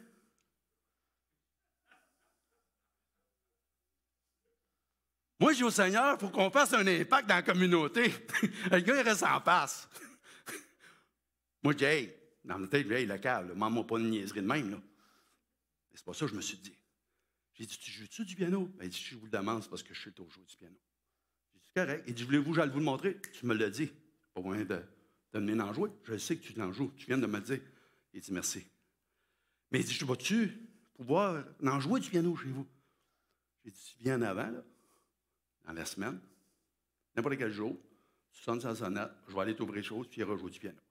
E: Moi, je dis au Seigneur, il faut qu'on fasse un impact dans la communauté. Le gars, il reste en face. Moi, je dis, hey, dans ma tête, hey, le câble, maman pas une niaiserie de même, là. Mais c'est pas ça que je me suis dit. J'ai dit, tu joues-tu du piano? Il dit, je vous le demande, c'est parce que je sais toujours jouer du piano. J'ai dit, c'est correct. Il dit, voulez-vous, j'allais vous le montrer? Tu me l'as dit. Pas besoin de venir en jouer. Je sais que tu en joues. Tu viens de me le dire. Il dit, merci. Mais il dit, vas-tu pouvoir en jouer du piano chez vous? J'ai dit, tu viens en avant, là, dans la semaine, n'importe quel jour, tu sonnes sa sonnette, je vais aller t'ouvrir les choses, puis il rejouer du piano.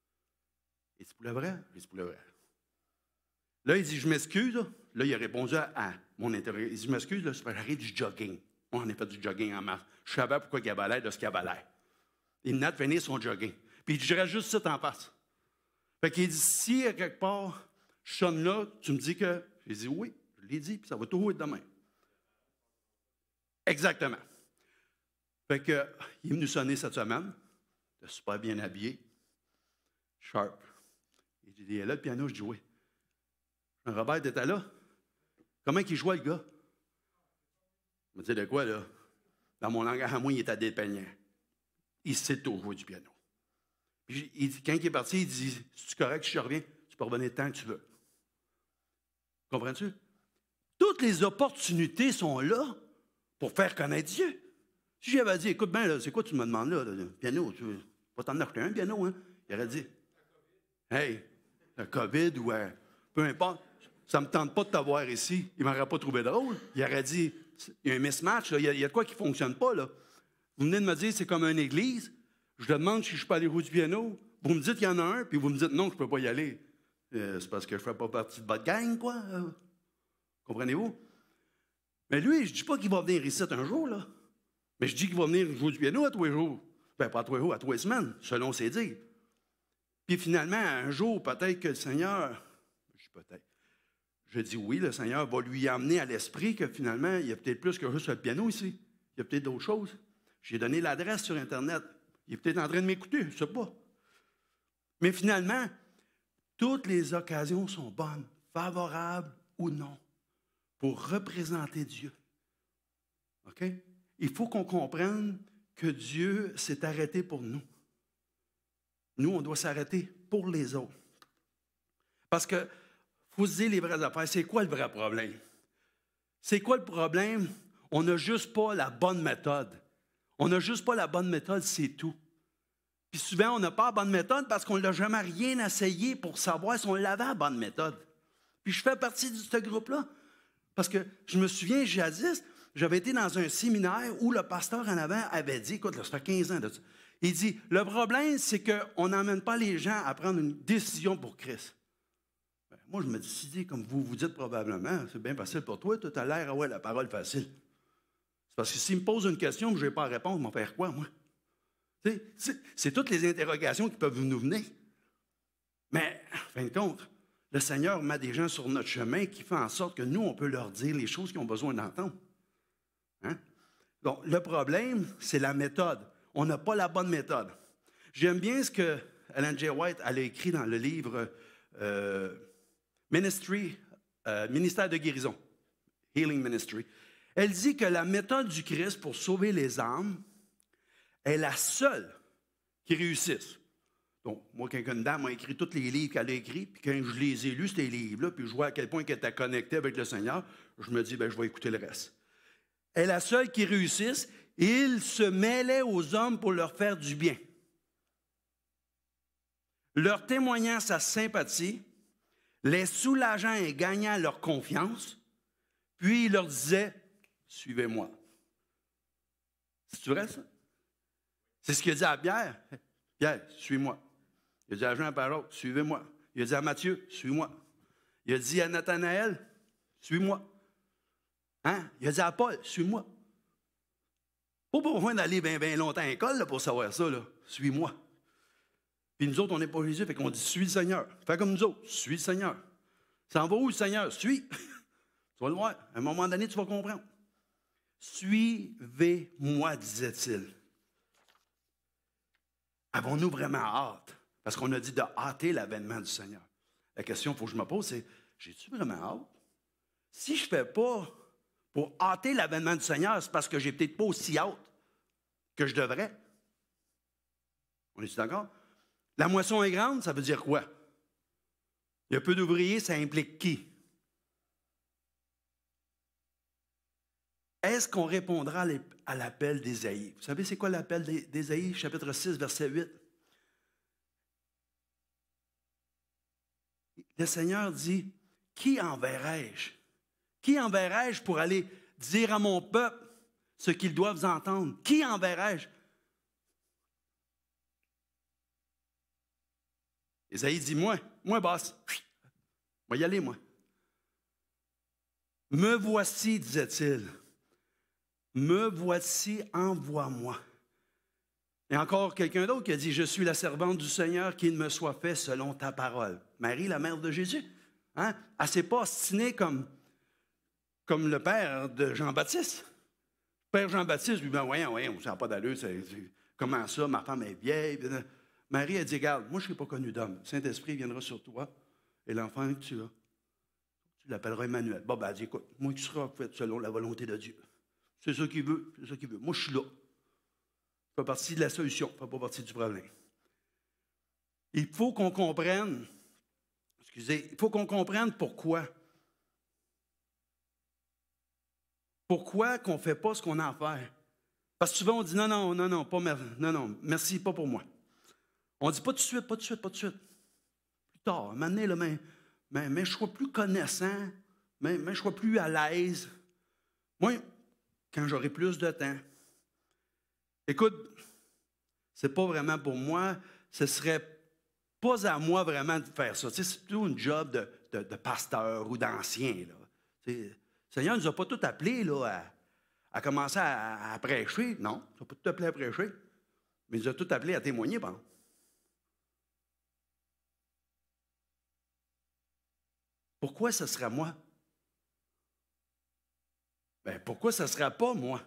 E: Il dit, pour le vrai? J'ai dit, pour le vrai. Là, il dit, je m'excuse. Là, il a répondu à mon intérieur. Il dit, je m'excuse, là, c'est parce que j'arrive du jogging. Moi, on a fait du jogging en masse. Je savais pourquoi il avait l'air de ce qu'il avait l'air. Il venait de finir son jogging. Puis il dit, je reste juste ça en face. Fait qu'il dit, si à quelque part, je sonne là, tu me dis que... J'ai dit, oui, je l'ai dit, puis ça va tout être demain. Exactement. Fait que, il est venu sonner cette semaine. Il était super bien habillé. Sharp. Il dit, là, le piano, je dis, oui. Robert était là. Comment il jouait, le gars? Je me dis, de quoi, là? Dans mon langage à moi, il était dépeignant. Il sait tout jouer du piano. Puis, quand il est parti, il dit, c'est correct si je reviens? Tu peux revenir tant que tu veux. Comprends-tu? Toutes les opportunités sont là pour faire connaître Dieu. Si j'avais dit, écoute bien, là, c'est quoi tu me demandes là, le piano? Tu vas t'en acheter un piano, hein? Il aurait dit, hey, le COVID ou peu importe, ça ne me tente pas de t'avoir ici. Il ne m'aurait pas trouvé drôle. Il aurait dit, il y a un mismatch, là, il y a de quoi qui ne fonctionne pas, là. Vous venez de me dire, c'est comme une église. Je te demande si je peux aller jouer du piano. Vous me dites qu'il y en a un, puis vous me dites non, je ne peux pas y aller. C'est parce que je ne fais pas partie de votre gang, quoi. Comprenez-vous? Mais lui, je ne dis pas qu'il va venir ici un jour, là. Mais je dis qu'il va venir jouer du piano à tous les jours. Ben, pas à tous les jours, à 3 semaines, selon ses dires. Puis finalement, un jour, peut-être que le Seigneur, je dis oui, le Seigneur va lui amener à l'esprit que finalement, il y a peut-être plus que juste le piano ici. Il y a peut-être d'autres choses. J'ai donné l'adresse sur Internet. Il est peut-être en train de m'écouter, je ne sais pas. Mais finalement, toutes les occasions sont bonnes, favorables ou non, pour représenter Dieu. OK? Il faut qu'on comprenne que Dieu s'est arrêté pour nous. Nous, on doit s'arrêter pour les autres. Parce que, faut se dire les vraies affaires, c'est quoi le vrai problème? C'est quoi le problème? On n'a juste pas la bonne méthode. On n'a juste pas la bonne méthode, c'est tout. Puis souvent, on n'a pas la bonne méthode parce qu'on n'a jamais rien essayé pour savoir si on l'avait la bonne méthode. Puis je fais partie de ce groupe-là. Parce que je me souviens, jadis, j'avais été dans un séminaire où le pasteur en avant avait dit, écoute, là, ça fait 15 ans de ça. Il dit, le problème, c'est qu'on n'emmène pas les gens à prendre une décision pour Christ. Ben, moi, je me dis, comme vous dites probablement, c'est bien facile pour toi, tu as l'air, ouais, la parole facile. C'est parce que s'il me pose une question que je n'ai pas à répondre, m'en faire quoi, moi? C'est toutes les interrogations qui peuvent nous venir. Mais, en fin de compte, le Seigneur met des gens sur notre chemin qui font en sorte que nous, on peut leur dire les choses qu'ils ont besoin d'entendre. Hein? Donc, le problème, c'est la méthode. On n'a pas la bonne méthode. J'aime bien ce que Ellen G. White elle a écrit dans le livre Ministère de guérison, Healing Ministry. Elle dit que la méthode du Christ pour sauver les âmes est la seule qui réussisse. Donc, moi, quand une dame m'a écrit tous les livres qu'elle a écrits, puis quand je les ai lus, ces livres-là, puis je vois à quel point elle était connectée avec le Seigneur, je me dis, bien, je vais écouter le reste. Elle est la seule qui réussisse. Il se mêlait aux hommes pour leur faire du bien. Leur témoignant sa sympathie, les soulageant et gagnant leur confiance, puis il leur disait, suivez-moi. C'est vrai, ça? C'est ce qu'il a dit à Pierre. Pierre, suis-moi. Il a dit à Jean Parot, suivez-moi. Il a dit à Matthieu, suis-moi. Il a dit à Nathanaël, suis-moi. Hein? Il a dit à Paul, suis-moi. Pas besoin d'aller bien longtemps à l'école là, pour savoir ça. Là. Suis-moi. Puis nous autres, on n'est pas Jésus, fait qu'on dit, suis le Seigneur. Fais comme nous autres, suis le Seigneur. Ça en va où le Seigneur? Suis. Tu vas le voir. À un moment donné, tu vas comprendre. Suivez-moi, disait-il. Avons-nous vraiment hâte? Parce qu'on a dit de hâter l'avènement du Seigneur. La question qu'il faut que je me pose, c'est, j'ai-tu vraiment hâte? Si je ne fais pas pour hâter l'avènement du Seigneur, c'est parce que je n'ai peut-être pas aussi hâte que je devrais. On est-tu d'accord? La moisson est grande, ça veut dire quoi? Il y a peu d'ouvriers, ça implique qui? Est-ce qu'on répondra à l'appel d'Ésaïe? Vous savez, c'est quoi l'appel d'Ésaïe, chapitre 6, verset 8? Le Seigneur dit, qui enverrai-je? Qui enverrai-je pour aller dire à mon peuple ce qu'ils doivent entendre? Qui enverrai-je? Ésaïe dit, moi, boss, je vais y aller, moi. Me voici, disait-il. Me voici, envoie-moi. Et encore quelqu'un d'autre qui a dit, je suis la servante du Seigneur, qu'il me soit fait selon ta parole. Marie, la mère de Jésus, hein? Elle ne s'est pas ostinée comme le père de Jean-Baptiste. Le père Jean-Baptiste, lui, ben voyons, ça n'a pas d'allure, comment ça, ma femme est vieille. Marie a dit, regarde, moi je ne suis pas connu d'homme. Le Saint-Esprit viendra sur toi, et l'enfant que tu as, tu l'appelleras Emmanuel. Bon, ben, elle dit, écoute, moi qui sera fait selon la volonté de Dieu. C'est ça qu'il veut, c'est ça qu'il veut. Moi, je suis là. Je fais partie de la solution, je ne fais pas partie du problème. Il faut qu'on comprenne, il faut qu'on comprenne pourquoi. Pourquoi qu'on ne fait pas ce qu'on a à faire? Parce que souvent, on dit non, merci, pas pour moi. On ne dit pas tout de suite. Plus tard, à un moment donné, là, mais je sois plus connaissant, mais je sois plus à l'aise. Moi, quand j'aurai plus de temps. Écoute, c'est pas vraiment pour moi, ce serait pas à moi vraiment de faire ça. Tu sais, c'est plutôt une job de pasteur ou d'ancien. Le Seigneur ne nous a pas tous appelés là, à commencer à prêcher. Non, il n'a pas tout appelé à prêcher. Mais il nous a tous appelés à témoigner, par exemple. Pourquoi ce sera moi? Ben, pourquoi ce ne sera pas moi?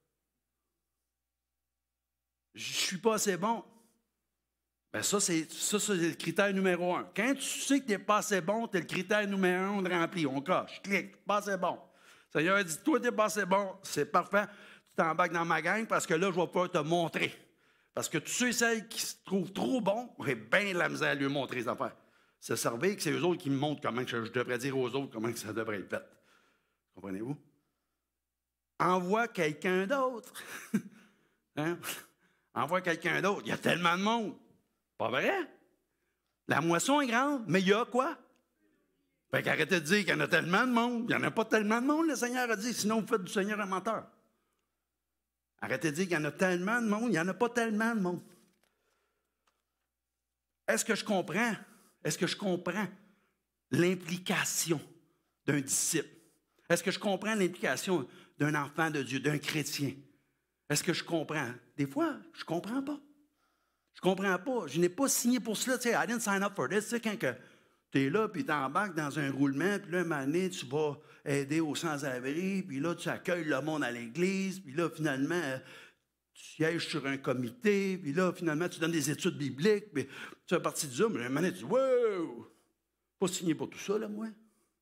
E: Je ne suis pas assez bon. Ben, ça, c'est le critère numéro 1. Quand tu sais que tu n'es pas assez bon, tu es le critère numéro 1, on le remplit, on coche, clique, pas assez bon. Le Seigneur a dit, toi, tu n'es pas assez bon, c'est parfait, tu t'embarques dans ma gang parce que là, je vais pouvoir te montrer. Parce que tous ceux et celles qui se trouvent trop bons, j'ai bien de la misère à lui montrer les affaires. Se servir que c'est eux autres qui me montrent comment je devrais dire aux autres comment ça devrait être fait. Comprenez-vous? Envoie quelqu'un d'autre. Hein? Envoie quelqu'un d'autre. Il y a tellement de monde. Pas vrai? La moisson est grande, mais il y a quoi? Fait qu'arrêtez de dire qu'il y en a tellement de monde. Il n'y en a pas tellement de monde, le Seigneur a dit, sinon vous faites du Seigneur un menteur. Arrêtez de dire qu'il y en a tellement de monde. Il n'y en a pas tellement de monde. Est-ce que je comprends? Est-ce que je comprends l'implication d'un disciple? Est-ce que je comprends l'implication d'un enfant de Dieu, d'un chrétien? Est-ce que je comprends? Des fois, je ne comprends pas. Je ne comprends pas. Je n'ai pas signé pour cela. Tu sais, I didn't sign up for this. Tu sais, quand tu es là, puis tu embarques dans un roulement, puis là, un moment donné, tu vas aider aux sans-abri, puis là, tu accueilles le monde à l'église, puis là, finalement, tu sièges sur un comité, puis là, finalement, tu donnes des études bibliques, puis tu fais partie de ça, mais un moment donné, tu dis, wow! Pas signé pour tout ça, là, moi.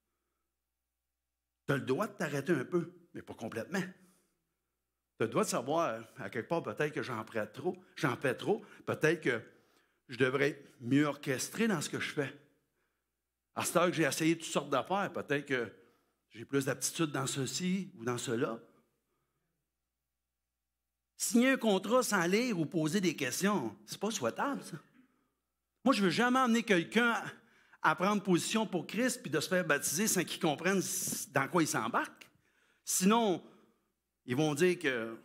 E: Tu as le droit de t'arrêter un peu, mais pas complètement. Tu as le droit de savoir, à quelque part, peut-être que j'en fais trop, peut-être que je devrais être mieux orchestré dans ce que je fais. À cette heure que j'ai essayé toutes sortes d'affaires, peut-être que j'ai plus d'aptitude dans ceci ou dans cela. Signer un contrat sans lire ou poser des questions, c'est pas souhaitable, ça. Moi, je ne veux jamais emmener quelqu'un à prendre position pour Christ puis de se faire baptiser sans qu'il comprenne dans quoi il s'embarque. Sinon, ils vont dire que...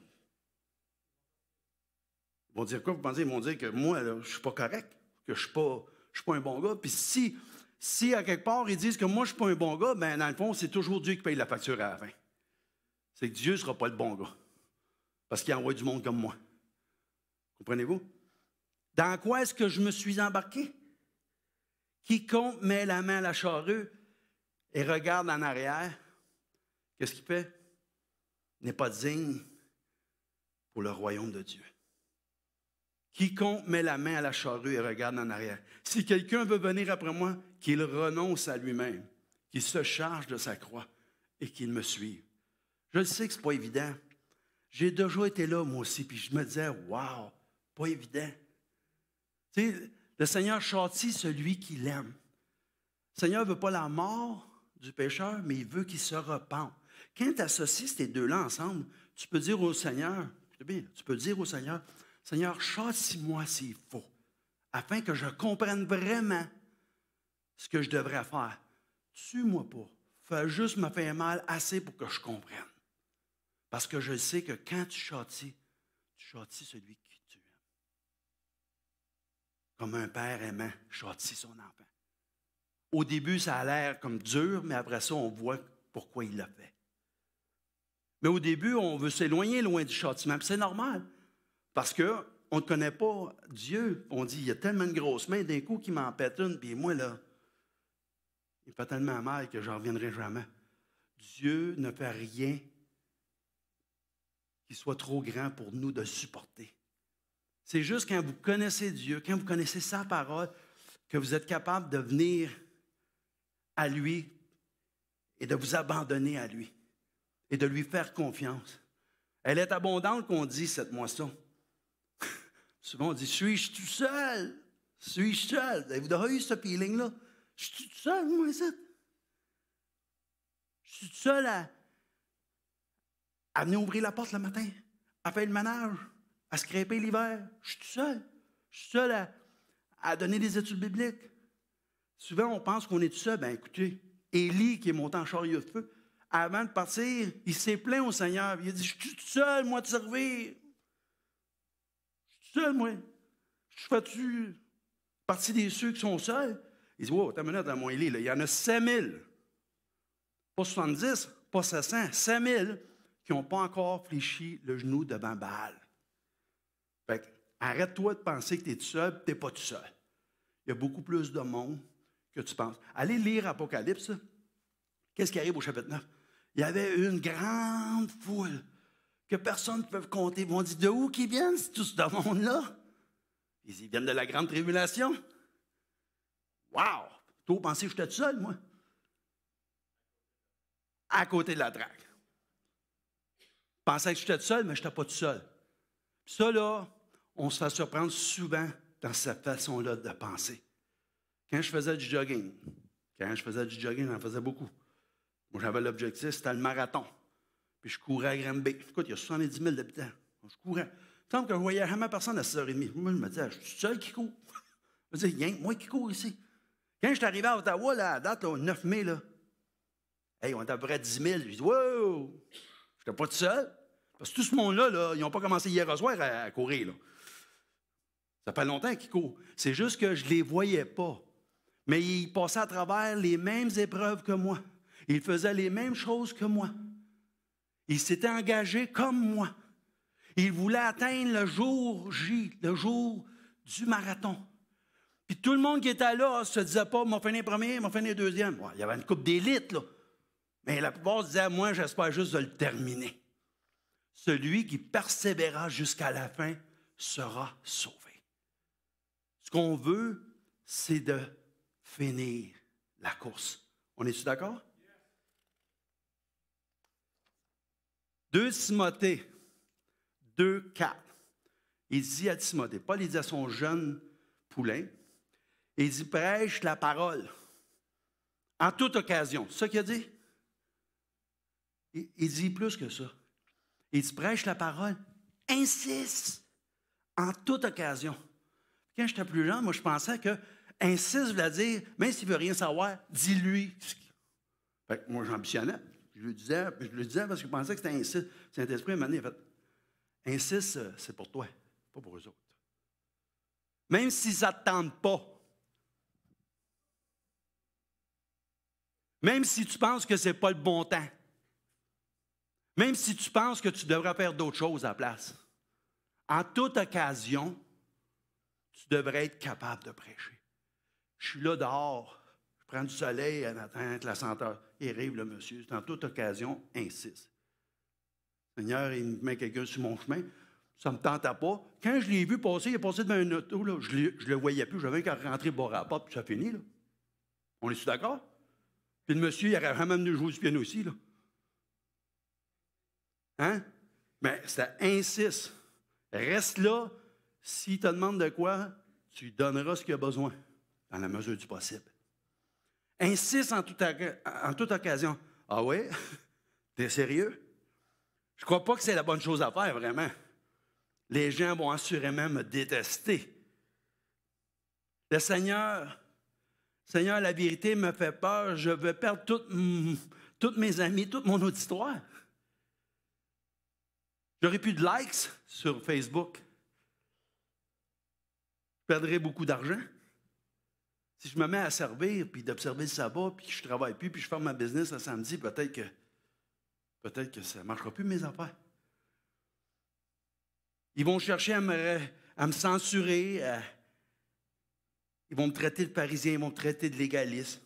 E: Ils vont dire quoi, vous pensez? Ils vont dire que moi, là, je ne suis pas correct, que je ne suis pas un bon gars. Puis si à quelque part, ils disent que moi, je ne suis pas un bon gars, bien, dans le fond, c'est toujours Dieu qui paye la facture à la fin. C'est que Dieu ne sera pas le bon gars. Parce qu'il envoie du monde comme moi. Comprenez-vous? Dans quoi est-ce que je me suis embarqué? Quiconque met la main à la charrue et regarde en arrière, qu'est-ce qu'il fait? N'est pas digne pour le royaume de Dieu. Quiconque met la main à la charrue et regarde en arrière. Si quelqu'un veut venir après moi, qu'il renonce à lui-même, qu'il se charge de sa croix et qu'il me suive. Je sais que ce n'est pas évident. J'ai déjà été là, moi aussi, puis je me disais, wow, pas évident. Tu sais, le Seigneur châtie celui qui l'aime. Le Seigneur ne veut pas la mort du pécheur, mais il veut qu'il se repente. Quand tu associes ces deux-là ensemble, tu peux dire au Seigneur, Seigneur, châtie-moi s'il faut, afin que je comprenne vraiment ce que je devrais faire. Tue-moi pas. Fais juste me faire mal assez pour que je comprenne. Parce que je sais que quand tu châties celui qui tu aimes. Comme un père aimant châtie son enfant. Au début, ça a l'air comme dur, mais après ça, on voit pourquoi il l'a fait. Mais au début, on veut s'éloigner loin du châtiment. Puis c'est normal. Parce qu'on ne connaît pas Dieu. On dit, il y a tellement de grosses mains, d'un coup, qui m'en pète une, puis moi, là, il me fait tellement mal que je n'en reviendrai jamais. Dieu ne fait rien qui soit trop grand pour nous de supporter. C'est juste quand vous connaissez Dieu, quand vous connaissez sa parole, que vous êtes capable de venir à lui et de vous abandonner à lui et de lui faire confiance. Elle est abondante qu'on dit, cette moisson. Souvent, on dit, suis-je tout seul? Suis-je seul? Vous avez eu ce feeling-là? Je suis tout seul, moi, ici. Je suis tout seul à venir ouvrir la porte le matin, à faire le ménage, à se crêper l'hiver. Je suis tout seul. Je suis seul à donner des études bibliques. Souvent, on pense qu'on est tout seul. Bien, écoutez, Élie, qui est monté en chariot de feu, avant de partir, il s'est plaint au Seigneur. Il a dit, je suis tout seul, moi, de servir. Je suis tout seul, moi. Je fais-tu partie des ceux qui sont seuls? Il dit, wow, t'as une minute dans mon Élie, là. Il y en a 5000. Pas 70, pas 700, 5000 qui n'ont pas encore fléchi le genou devant Baal. Fait que, arrête-toi de penser que tu es tout seul, tu n'es pas tout seul. Il y a beaucoup plus de monde que tu penses. Allez lire Apocalypse. Qu'est-ce qui arrive au chapitre 9? Il y avait une grande foule que personne ne peut compter. Ils vont dire, de où qu'ils viennent, tout ce monde-là? Ils viennent de la grande tribulation. Wow! Toi, pensez que j'étais tout seul, moi? À côté de la traque. Je pensais que j'étais tout seul, mais je n'étais pas tout seul. Puis ça, là, on se fait surprendre souvent dans cette façon-là de penser. Quand je faisais du jogging, j'en faisais beaucoup. Moi, j'avais l'objectif, c'était le marathon. Puis je courais à Granby. Écoute, il y a 70 000 habitants. Je courais. Il semble que je ne voyais jamais personne à 6h30. Moi, je me disais, je suis seul qui court. Je me disais, il y a moi qui cours ici. Quand je suis arrivé à Ottawa, là, à la date, là, le 9 mai, là, hey, on était à peu près 10 000. Je dis, wow! Je n'étais pas tout seul. Parce que tout ce monde-là, là, ils n'ont pas commencé hier soir à courir. Là. Ça fait longtemps qu'ils courent. C'est juste que je ne les voyais pas. Mais ils passaient à travers les mêmes épreuves que moi. Ils faisaient les mêmes choses que moi. Ils s'étaient engagés comme moi. Ils voulaient atteindre le jour J, le jour du marathon. Puis tout le monde qui était là ne se disait pas, m'a fini premier, m'a fini deuxième. Bon, il y avait une coupe d'élite, là. Mais la plupart disaient, moi, j'espère juste de le terminer. Celui qui persévérera jusqu'à la fin sera sauvé. Ce qu'on veut, c'est de finir la course. On est-tu d'accord? 2 Timothée 2,4. Il dit à Timothée, Paul il dit à son jeune poulain, il dit, prêche la parole en toute occasion. C'est ça qu'il a dit? Il dit plus que ça. Il dit, prêche la parole, insiste en toute occasion. Quand j'étais plus jeune, moi, je pensais que insiste voulait dire, même s'il ne veut rien savoir, dis-lui. Fait que moi, j'ambitionnais. Je le disais parce que je pensais que c'était insiste. Saint-Esprit, il a fait, insiste, c'est pour toi, pas pour eux autres. Même s'ils ne t'attendent pas. Même si tu penses que ce n'est pas le bon temps. Même si tu penses que tu devrais faire d'autres choses à la place. En toute occasion, tu devrais être capable de prêcher. Je suis là dehors, je prends du soleil à matin avec la senteur. Il arrive le monsieur, en toute occasion, insiste. Seigneur, il me met quelqu'un sur mon chemin, ça ne me tentait pas. Quand je l'ai vu passer, il est passé devant une auto, là, je ne le voyais plus, j'avais qu'à rentrer bord à la porte, puis ça finit. Là. On est-tu d'accord? Puis le monsieur, il aurait vraiment venu jouer du piano aussi. Là. Hein? Mais ça insiste. Reste là. S'il te demande de quoi, tu lui donneras ce qu'il a besoin, dans la mesure du possible. Insiste en toute occasion. Ah oui? T'es sérieux? Je ne crois pas que c'est la bonne chose à faire, vraiment. Les gens vont assurément me détester. Le Seigneur, la vérité me fait peur. Je veux perdre tous mes amis, tout mon auditoire. J'aurais plus de likes sur Facebook. Je perdrais beaucoup d'argent. Si je me mets à servir, puis d'observer le sabbat, puis que je ne travaille plus, puis je ferme ma business le samedi, peut-être que ça ne marchera plus, mes affaires. Ils vont chercher à me censurer. Ils vont me traiter de pharisien, ils vont me traiter de légaliste.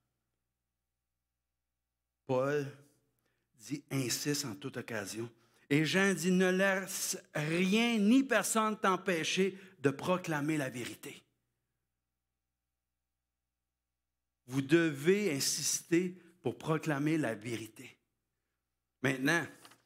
E: Paul dit, insiste en toute occasion. Et Jean dit, ne laisse rien ni personne t'empêcher de proclamer la vérité. Vous devez insister pour proclamer la vérité. Maintenant,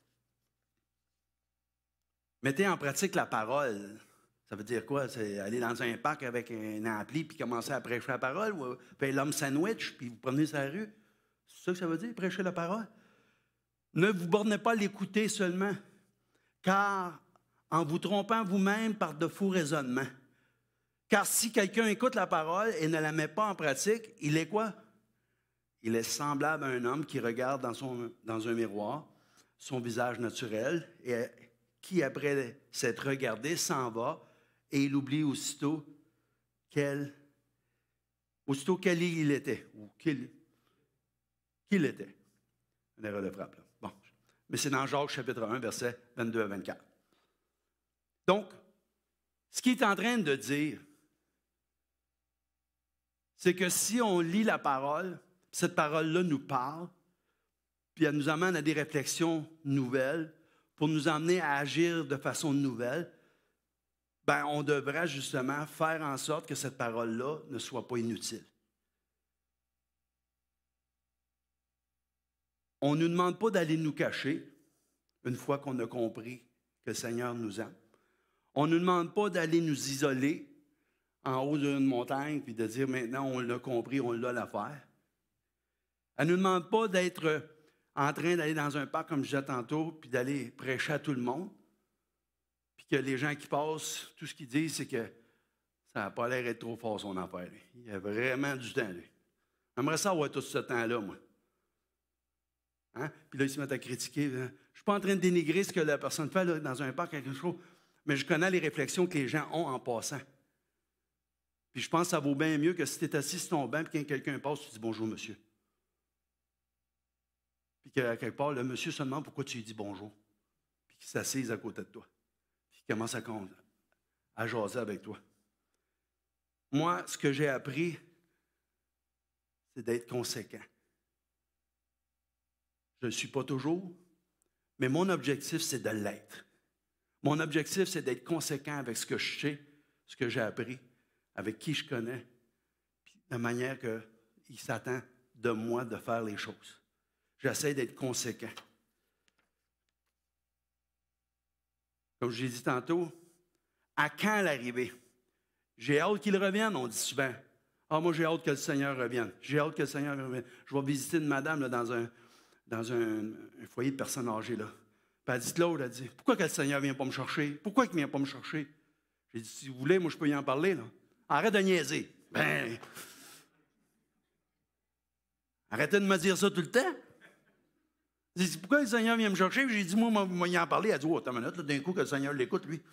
E: mettez en pratique la parole. Ça veut dire quoi? C'est aller dans un parc avec un ampli puis commencer à prêcher la parole ou faire l'homme sandwich puis vous promenez sur la rue? C'est ça que ça veut dire, prêcher la parole? Ne vous bornez pas à l'écouter seulement, car en vous trompant vous-même par de faux raisonnements. Car si quelqu'un écoute la parole et ne la met pas en pratique, il est quoi? Il est semblable à un homme qui regarde dans un miroir son visage naturel et qui, après s'être regardé, s'en va et il oublie aussitôt quel il était ou qu'il était. Une erreur de frappe, là. Bon. Mais c'est dans Jacques chapitre 1, versets 22 à 24. Donc, ce qu'il est en train de dire, c'est que si on lit la parole, cette parole-là nous parle, puis elle nous amène à des réflexions nouvelles, pour nous amener à agir de façon nouvelle, ben on devrait justement faire en sorte que cette parole-là ne soit pas inutile. On ne nous demande pas d'aller nous cacher une fois qu'on a compris que le Seigneur nous aime. On ne nous demande pas d'aller nous isoler en haut d'une montagne puis de dire maintenant on l'a compris, on l'a l'affaire. Elle ne nous demande pas d'être en train d'aller dans un parc, comme je disais tantôt, puis d'aller prêcher à tout le monde. Puis que les gens qui passent, tout ce qu'ils disent, c'est que Ça n'a pas l'air d'être trop fort, son affaire. Lui. Il a vraiment du temps, lui. J'aimerais ça avoir tout ce temps-là, moi. Hein? Puis là, ils se mettent à critiquer. Je ne suis pas en train de dénigrer ce que la personne fait là, dans un parc, quelque chose, mais je connais les réflexions que les gens ont en passant. Puis je pense que ça vaut bien mieux que si tu es assis sur ton banc et quand quelqu'un passe, tu dis « Bonjour, monsieur ». Puis qu'à quelque part, le monsieur se demande pourquoi tu lui dis « Bonjour ». Puis qu'il s'assise à côté de toi. Puis qu'il commence à jaser avec toi. Moi, ce que j'ai appris, c'est d'être conséquent. Je ne le suis pas toujours, mais mon objectif, c'est de l'être. Mon objectif, c'est d'être conséquent avec ce que je sais, ce que j'ai appris, avec qui je connais, puis la manière qu'il s'attend de moi de faire les choses. J'essaie d'être conséquent. Comme je l'ai dit tantôt, à quand l'arrivée? J'ai hâte qu'il revienne, on dit souvent. Ah, moi, j'ai hâte que le Seigneur revienne. J'ai hâte que le Seigneur revienne. Je vais visiter une madame là, dans un foyer de personnes âgées. Là. Puis elle dit, Claude, elle dit, pourquoi que le Seigneur ne vient pas me chercher? Pourquoi qu'il ne vient pas me chercher? J'ai dit, si vous voulez, moi, je peux y en parler. Là. Arrête de niaiser. Ben, arrêtez de me dire ça tout le temps. J'ai dit, pourquoi le Seigneur vient me chercher? J'ai dit, moi, y en parler. Elle a dit, oh, attends une minute, là, d'un coup, que le Seigneur l'écoute, lui.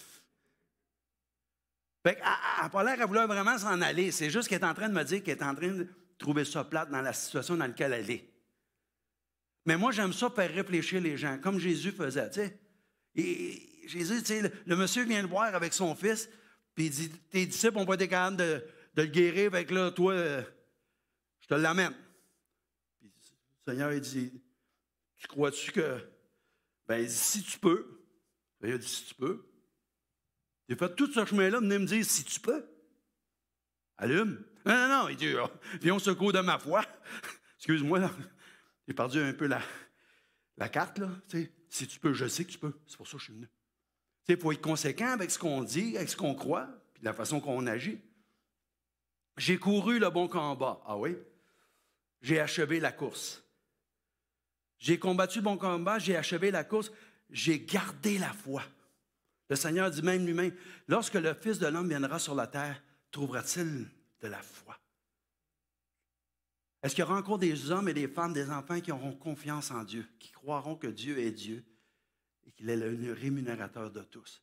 E: Fait qu'elle n'a pas l'air à vouloir vraiment s'en aller. C'est juste qu'elle est en train de me dire qu'elle est en train de trouver ça plate dans la situation dans laquelle elle est. Mais moi, j'aime ça faire réfléchir les gens, comme Jésus faisait, tu sais. Et Jésus, tu sais, le monsieur vient le voir avec son fils, puis il dit, tes disciples n'ont pas été capables de le guérir, fait que là, toi, je te l'amène. Puis le Seigneur, il dit, tu crois-tu que, ben, il dit, si tu peux. Il a dit, si tu peux. J'ai fait tout ce chemin-là, venez me dire, si tu peux. Allume. Non, il dit, oh, viens au secours de ma foi. Excuse-moi, là. J'ai perdu un peu la carte, là. Tu sais, si tu peux, je sais que tu peux. C'est pour ça que je suis venu. Tu sais, il faut être conséquent avec ce qu'on dit, avec ce qu'on croit, puis la façon qu'on agit. J'ai couru le bon combat. Ah oui? J'ai achevé la course. J'ai combattu le bon combat, j'ai achevé la course, j'ai gardé la foi. Le Seigneur dit même lui-même, lorsque le Fils de l'homme viendra sur la terre, trouvera-t-il de la foi? Est-ce qu'il y aura encore des hommes et des femmes, des enfants qui auront confiance en Dieu, qui croiront que Dieu est Dieu et qu'il est le rémunérateur de tous?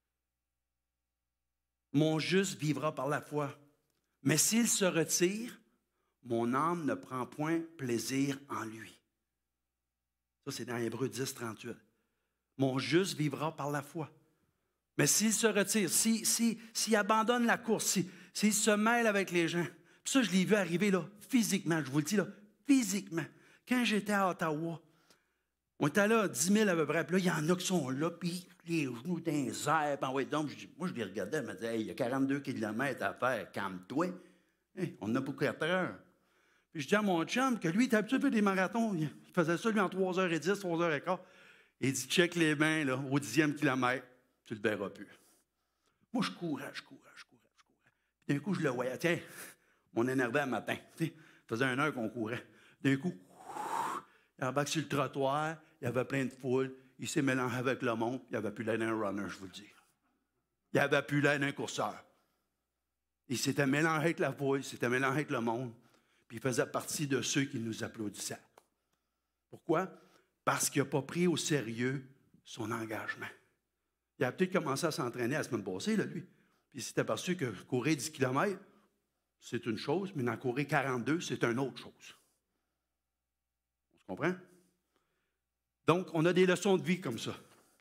E: Mon juste vivra par la foi, mais s'il se retire, mon âme ne prend point plaisir en lui. Ça, c'est dans Hébreux 10, 38. Mon juste vivra par la foi. Mais s'il se retire, s'il abandonne la course, s'il se mêle avec les gens, puis ça, je l'ai vu arriver là, physiquement, je vous le dis là, physiquement. Quand j'étais à Ottawa, on était là, 10 000 à peu près, puis là, il y en a qui sont là, puis les genoux dans les airs, puis donc, moi, je les regardais, je me disais, hey, il y a 42 km à faire, calme-toi. Hey, on a pour 4 heures. Puis je dis à mon chum que lui, il était habitué à faire des marathons, il faisait ça, lui, en 3h10, 3h15. Il dit, check les mains, là, au 10e kilomètre. Tu ne le verras plus. Moi, je courais. Puis d'un coup, je le voyais. Tiens, mon énervé un matin. Tu sais, ça faisait 1 heure qu'on courait. D'un coup, il embarque sur le trottoir, il y avait plein de foule, il s'est mélangé avec le monde, il n'y avait plus l'air d'un runner, je vous le dis. Il n'y avait plus l'air d'un courseur. Il s'était mélangé avec la foule, il s'était mélangé avec le monde, puis il faisait partie de ceux qui nous applaudissaient. Pourquoi? Parce qu'il n'a pas pris au sérieux son engagement. Il a peut-être commencé à s'entraîner la semaine passée, là, lui. Puis il s'est aperçu que courir 10 km, c'est une chose, mais d'en courir 42, c'est une autre chose. On se comprend? Donc, on a des leçons de vie comme ça.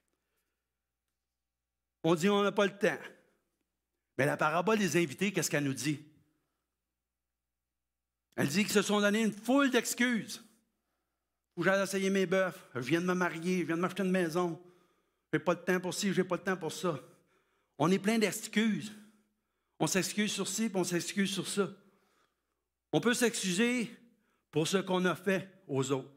E: On dit on n'a pas le temps. Mais la parabole des invités, qu'est-ce qu'elle nous dit? Elle dit qu'ils se sont donné une foule d'excuses. Où j'allais essayer mes bœufs, je viens de me marier, je viens de m'acheter une maison. Je n'ai pas de temps pour ci, je n'ai pas de temps pour ça. On est plein d'excuses. On s'excuse sur ci, puis on s'excuse sur ça. On peut s'excuser pour ce qu'on a fait aux autres.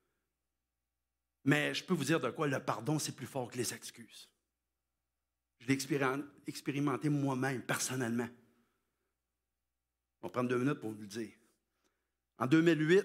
E: Mais je peux vous dire de quoi, le pardon, c'est plus fort que les excuses. Je l'ai expérimenté moi-même, personnellement. On va prendre 2 minutes pour vous le dire. En 2008,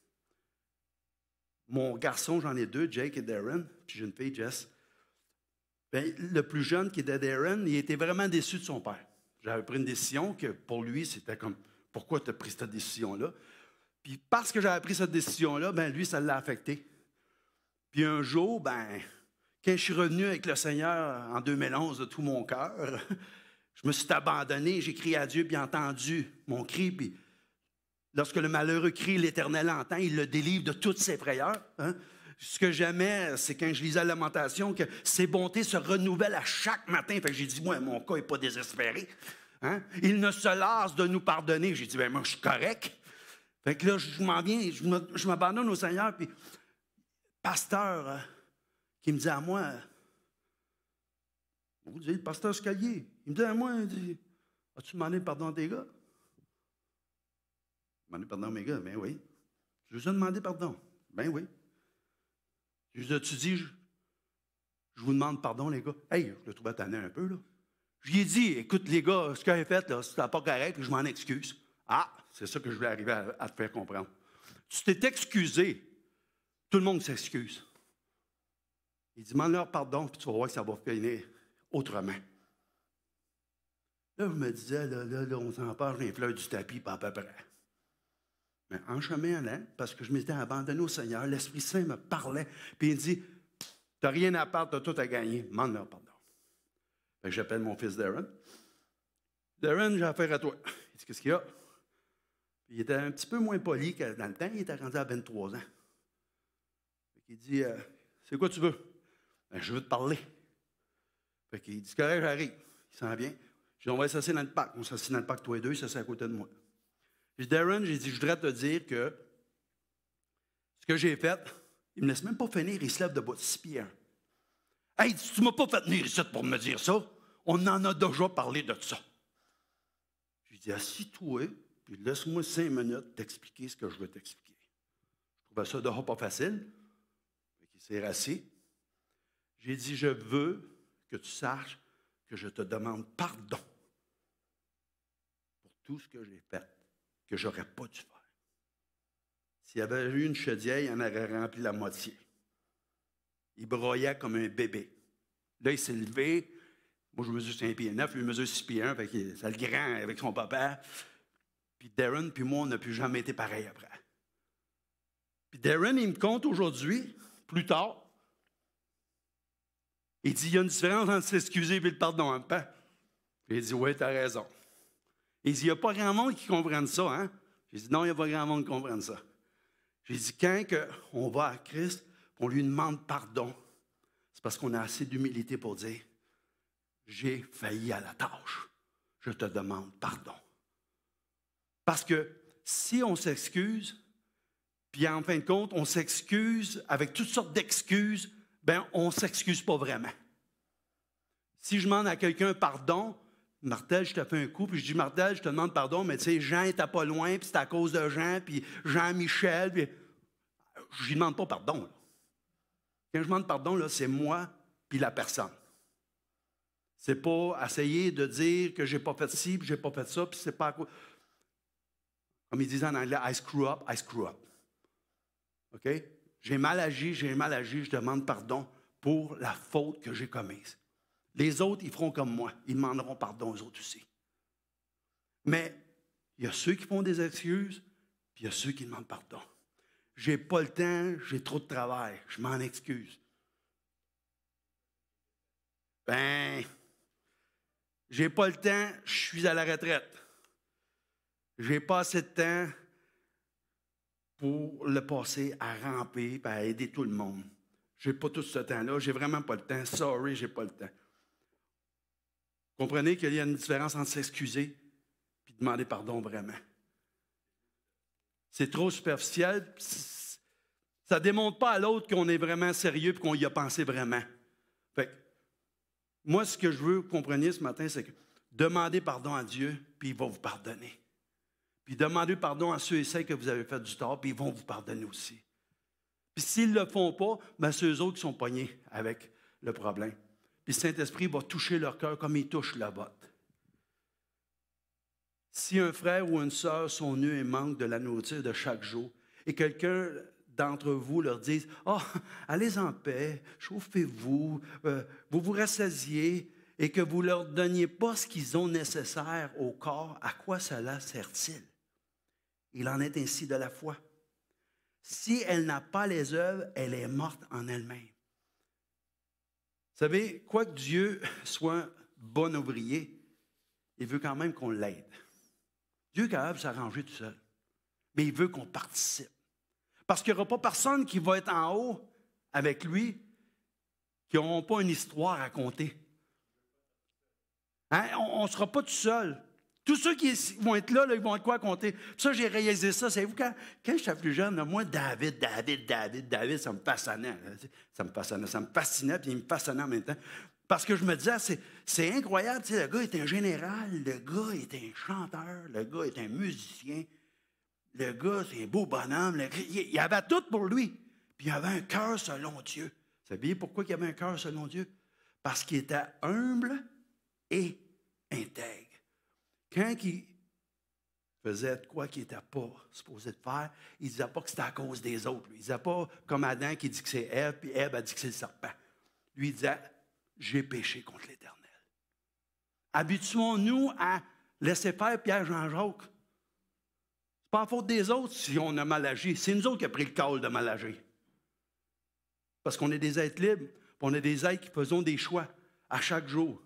E: mon garçon, j'en ai 2, Jake et Darren, puis j'ai une fille, Jess. Bien, le plus jeune, qui était Darren, il était vraiment déçu de son père. j'avais pris une décision que pour lui, c'était comme, pourquoi tu as pris cette décision-là? Puis parce que j'avais pris cette décision-là, ben lui, ça l'a affecté. Puis un jour, ben, quand je suis revenu avec le Seigneur en 2011 de tout mon cœur, je me suis abandonné, j'ai crié à Dieu, puis entendu mon cri, puis lorsque le malheureux crie, l'Éternel entend, il le délivre de toutes ses frayeurs. Hein? Ce que j'aimais, c'est quand je lisais la Lamentation, que ses bontés se renouvellent à chaque matin. Fait que j'ai dit, moi, mon cas n'est pas désespéré. Hein? Il ne se lasse de nous pardonner. J'ai dit, ben moi, je suis correct. Fait que là, je m'en viens, je m'abandonne au Seigneur, puis pasteur qui me dit à moi, vous dites, le pasteur Scalier, il me dit à moi, il dit, as-tu demandé pardon à tes gars? Demandé pardon à mes gars? Ben oui. Je vous ai demandé pardon? Ben oui. Je vous ai-tu dit, je vous demande pardon, les gars? Hey, je le trouvais tanné un peu, là. Je lui ai dit, écoute, les gars, ce que j'ai fait, là, c'était pas correct, je m'en excuse. Ah, c'est ça que je voulais arriver à te faire comprendre. Tu t'es excusé. Tout le monde s'excuse. Il dit, demande-leur pardon, puis tu vas voir que ça va finir autrement. Là, je me disais, là on s'en parle les fleurs du tapis, pas à peu près. Mais en chemin allant, parce que je m'étais abandonné au Seigneur, l'Esprit Saint me parlait, puis il dit, t'as rien à perdre, t'as tout à gagner, demande-leur pardon. Fait que j'appelle mon fils Darren. Darren, j'ai affaire à toi. Il dit, qu'est-ce qu'il y a? Puis il était un petit peu moins poli que dans le temps, il était rendu à 23 ans. Il dit, c'est quoi tu veux? Ben, je veux te parler. Fait qu'il dit, correct, j'arrive. Il s'en vient. Je dis, on va s'asseoir dans le parc. On s'assied dans le parc, toi et deux, il s'assied à côté de moi. J'ai dit, Darren, j'ai dit, je voudrais te dire que ce que j'ai fait, il ne me laisse même pas finir, il se lève debout, 6 pieds 1. Hey, tu ne m'as pas fait venir ici pour me dire ça. On en a déjà parlé de ça. J'ai dit, assis-toi, puis laisse-moi 5 minutes t'expliquer ce que je veux t'expliquer. Je trouvais ça dehors pas facile. Il s'est rassis. J'ai dit, je veux que tu saches que je te demande pardon pour tout ce que j'ai fait, que je n'aurais pas dû faire. S'il y avait eu une chaudière, il en aurait rempli la moitié. Il broyait comme un bébé. Là, il s'est levé. Moi, je mesure 5 pieds 9, lui mesure 6 pieds 1, fait que c'est le grand avec son papa. Puis Darren, puis moi, on n'a plus jamais été pareil après. Puis Darren, il me compte aujourd'hui, plus tard, il dit, il y a une différence entre s'excuser et le pardon, hein, pas? Il dit, oui, tu as raison. Il dit, il n'y a pas grand monde qui comprenne ça, hein? J'ai dit, non, il n'y a pas grand monde qui comprenne ça. J'ai dit, quand on va à Christ, on lui demande pardon, c'est parce qu'on a assez d'humilité pour dire, j'ai failli à la tâche, je te demande pardon. Parce que si on s'excuse, puis en fin de compte, on s'excuse avec toutes sortes d'excuses, bien, on ne s'excuse pas vraiment. Si je demande à quelqu'un pardon, Martel, je te fais un coup, puis je dis, Martel, je te demande pardon, mais tu sais, Jean n'était pas loin, puis c'est à cause de Jean, puis Jean-Michel, puis je ne lui demande pas pardon. Là. Quand je demande pardon, là, c'est moi puis la personne. C'est pas essayer de dire que je n'ai pas fait ci, puis je n'ai pas fait ça, puis c'est pas à cause. Comme ils disent en anglais, I screw up, I screw up. OK? J'ai mal agi, je demande pardon pour la faute que j'ai commise. Les autres, ils feront comme moi. Ils demanderont pardon aux autres aussi. Mais il y a ceux qui font des excuses, puis il y a ceux qui demandent pardon. J'ai pas le temps, j'ai trop de travail, je m'en excuse. Ben, j'ai pas le temps, je suis à la retraite. J'ai pas assez de temps pour le passer à ramper et à aider tout le monde. J'ai pas tout ce temps-là, j'ai vraiment pas le temps. Sorry, j'ai pas le temps. Comprenez qu'il y a une différence entre s'excuser et demander pardon vraiment. C'est trop superficiel. Ça ne démontre pas à l'autre qu'on est vraiment sérieux et qu'on y a pensé vraiment. Fait que, moi, ce que je veux que vous compreniez ce matin, c'est que demandez pardon à Dieu, puis il va vous pardonner. Puis demandez pardon à ceux et celles que vous avez fait du tort, puis ils vont vous pardonner aussi. Puis s'ils ne le font pas, bien, c'est eux autres qui sont pognés avec le problème. Puis le Saint-Esprit va toucher leur cœur comme il touche la vôtre. Si un frère ou une sœur sont nus et manquent de la nourriture de chaque jour, et quelqu'un d'entre vous leur dise « Ah, allez en paix, chauffez-vous, vous vous rassasiez, et que vous ne leur donniez pas ce qu'ils ont nécessaire au corps, à quoi cela sert-il? Il en est ainsi de la foi. Si elle n'a pas les œuvres, elle est morte en elle-même. Vous savez, quoique Dieu soit bon ouvrier, il veut quand même qu'on l'aide. Dieu est capable de s'arranger tout seul, mais il veut qu'on participe. Parce qu'il n'y aura pas personne qui va être en haut avec lui qui n'auront pas une histoire à raconter. Hein? On ne sera pas tout seul. Tous ceux qui vont être là, ils vont être quoi à compter? Puis ça, j'ai réalisé ça. Savez-vous, quand j'étais plus jeune, moi, David, ça me façonnait. Ça me fascinait, puis il me façonnait en même temps. Parce que je me disais, c'est incroyable. Tu sais, le gars est un général, le gars est un chanteur, le gars est un musicien, le gars, c'est un beau bonhomme. Il avait tout pour lui. Puis il avait un cœur selon Dieu. Vous savez pourquoi il avait un cœur selon Dieu? Parce qu'il était humble et intègre. Quand il faisait de quoi qu'il n'était pas supposé de faire, il ne disait pas que c'était à cause des autres. Lui. Il ne disait pas comme Adam qui dit que c'est Ève, puis Ève a dit que c'est le serpent. Lui, il disait, j'ai péché contre l'Éternel. Habituons-nous à laisser faire Pierre-Jean-Jacques. Ce n'est pas la faute des autres si on a mal agi. C'est nous autres qui avons pris le call de mal agir. Parce qu'on est des êtres libres, puis on est des êtres qui faisons des choix à chaque jour.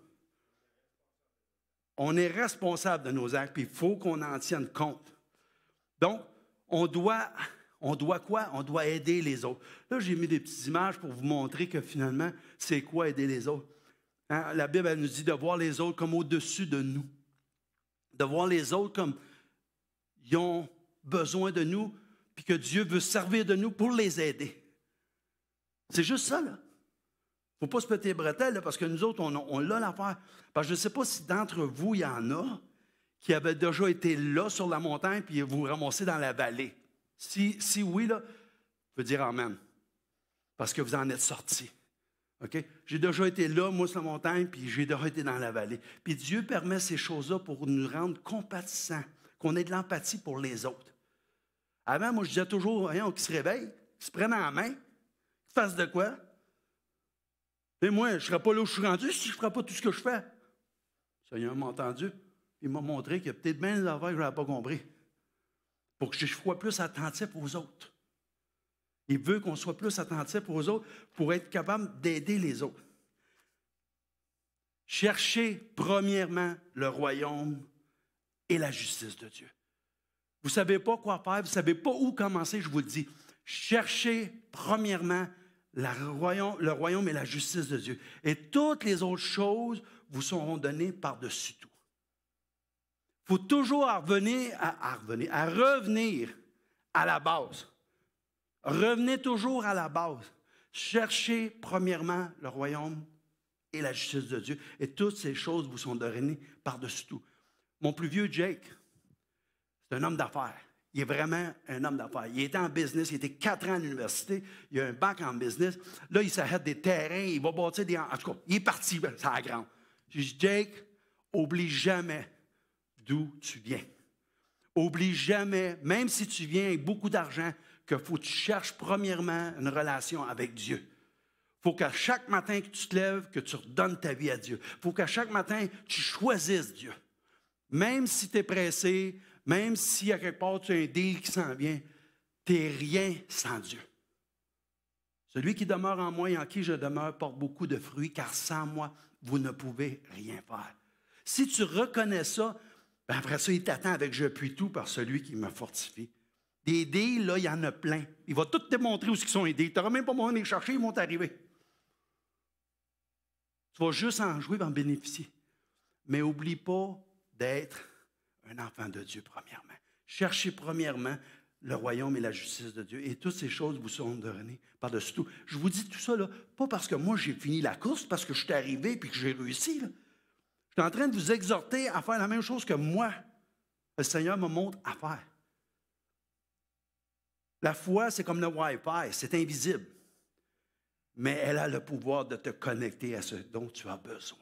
E: On est responsable de nos actes, puis il faut qu'on en tienne compte. Donc, on doit quoi? On doit aider les autres. Là, j'ai mis des petites images pour vous montrer que finalement, c'est quoi aider les autres? Hein? La Bible, elle nous dit de voir les autres comme au-dessus de nous. De voir les autres comme ils ont besoin de nous, puis que Dieu veut servir de nous pour les aider. C'est juste ça, là. Il ne faut pas se péter les bretelles, là, parce que nous autres, on l'a l'affaire. Parce que je ne sais pas si d'entre vous, il y en a qui avaient déjà été là sur la montagne puis vous ramassez dans la vallée. Si oui, là, je veux dire amen. Parce que vous en êtes sortis. Okay? J'ai déjà été là, moi, sur la montagne, puis j'ai déjà été dans la vallée. Puis Dieu permet ces choses-là pour nous rendre compatissants, qu'on ait de l'empathie pour les autres. Avant, moi, je disais toujours, voyons, qu'ils se réveillent, qu'ils se prennent en main, qu'ils fassent de quoi? Et moi, je ne serais pas là où je suis rendu si je ne ferais pas tout ce que je fais. Le Seigneur m'a entendu. Il m'a montré qu'il y a peut-être bien des affaires que je n'avais pas compris. Pour que je sois plus attentif aux autres. Il veut qu'on soit plus attentif aux autres pour être capable d'aider les autres. Cherchez premièrement le royaume et la justice de Dieu. Vous ne savez pas quoi faire, vous ne savez pas où commencer, je vous le dis. Cherchez premièrement le royaume et la justice de Dieu. Et toutes les autres choses vous seront données par-dessus tout. Il faut toujours revenir à la base. Revenez toujours à la base. Cherchez premièrement le royaume et la justice de Dieu. Et toutes ces choses vous sont données par-dessus tout. Mon plus vieux Jake, c'est un homme d'affaires. Il est vraiment un homme d'affaires. Il était en business, il était 4 ans à l'université, il a un bac en business. Là, il s'achète des terrains, il va bâtir des... En tout cas, il est parti, ça a grand. J'ai dit, Jake, oublie jamais d'où tu viens. Oublie jamais, même si tu viens avec beaucoup d'argent, qu'il faut que tu cherches premièrement une relation avec Dieu. Il faut qu'à chaque matin que tu te lèves, que tu redonnes ta vie à Dieu. Il faut qu'à chaque matin, tu choisisses Dieu. Même si tu es pressé, même si à quelque part tu as un deal qui s'en vient, tu n'es rien sans Dieu. Celui qui demeure en moi et en qui je demeure porte beaucoup de fruits, car sans moi, vous ne pouvez rien faire. Si tu reconnais ça, ben après ça, il t'attend avec « je puis tout » par celui qui me fortifie. Des deals, là, il y en a plein. Il va tout te démontrer où ils sont les deals. Tu n'auras même pas besoin de les chercher, ils vont t'arriver. Tu vas juste en jouer et en bénéficier. Mais n'oublie pas d'être un enfant de Dieu, premièrement. Cherchez premièrement le royaume et la justice de Dieu. Et toutes ces choses vous seront données par-dessus tout. Je vous dis tout ça, là, pas parce que moi, j'ai fini la course, parce que je suis arrivé et que j'ai réussi. Là. Je suis en train de vous exhorter à faire la même chose que moi, le Seigneur me montre à faire. La foi, c'est comme le Wi-Fi, c'est invisible. Mais elle a le pouvoir de te connecter à ce dont tu as besoin.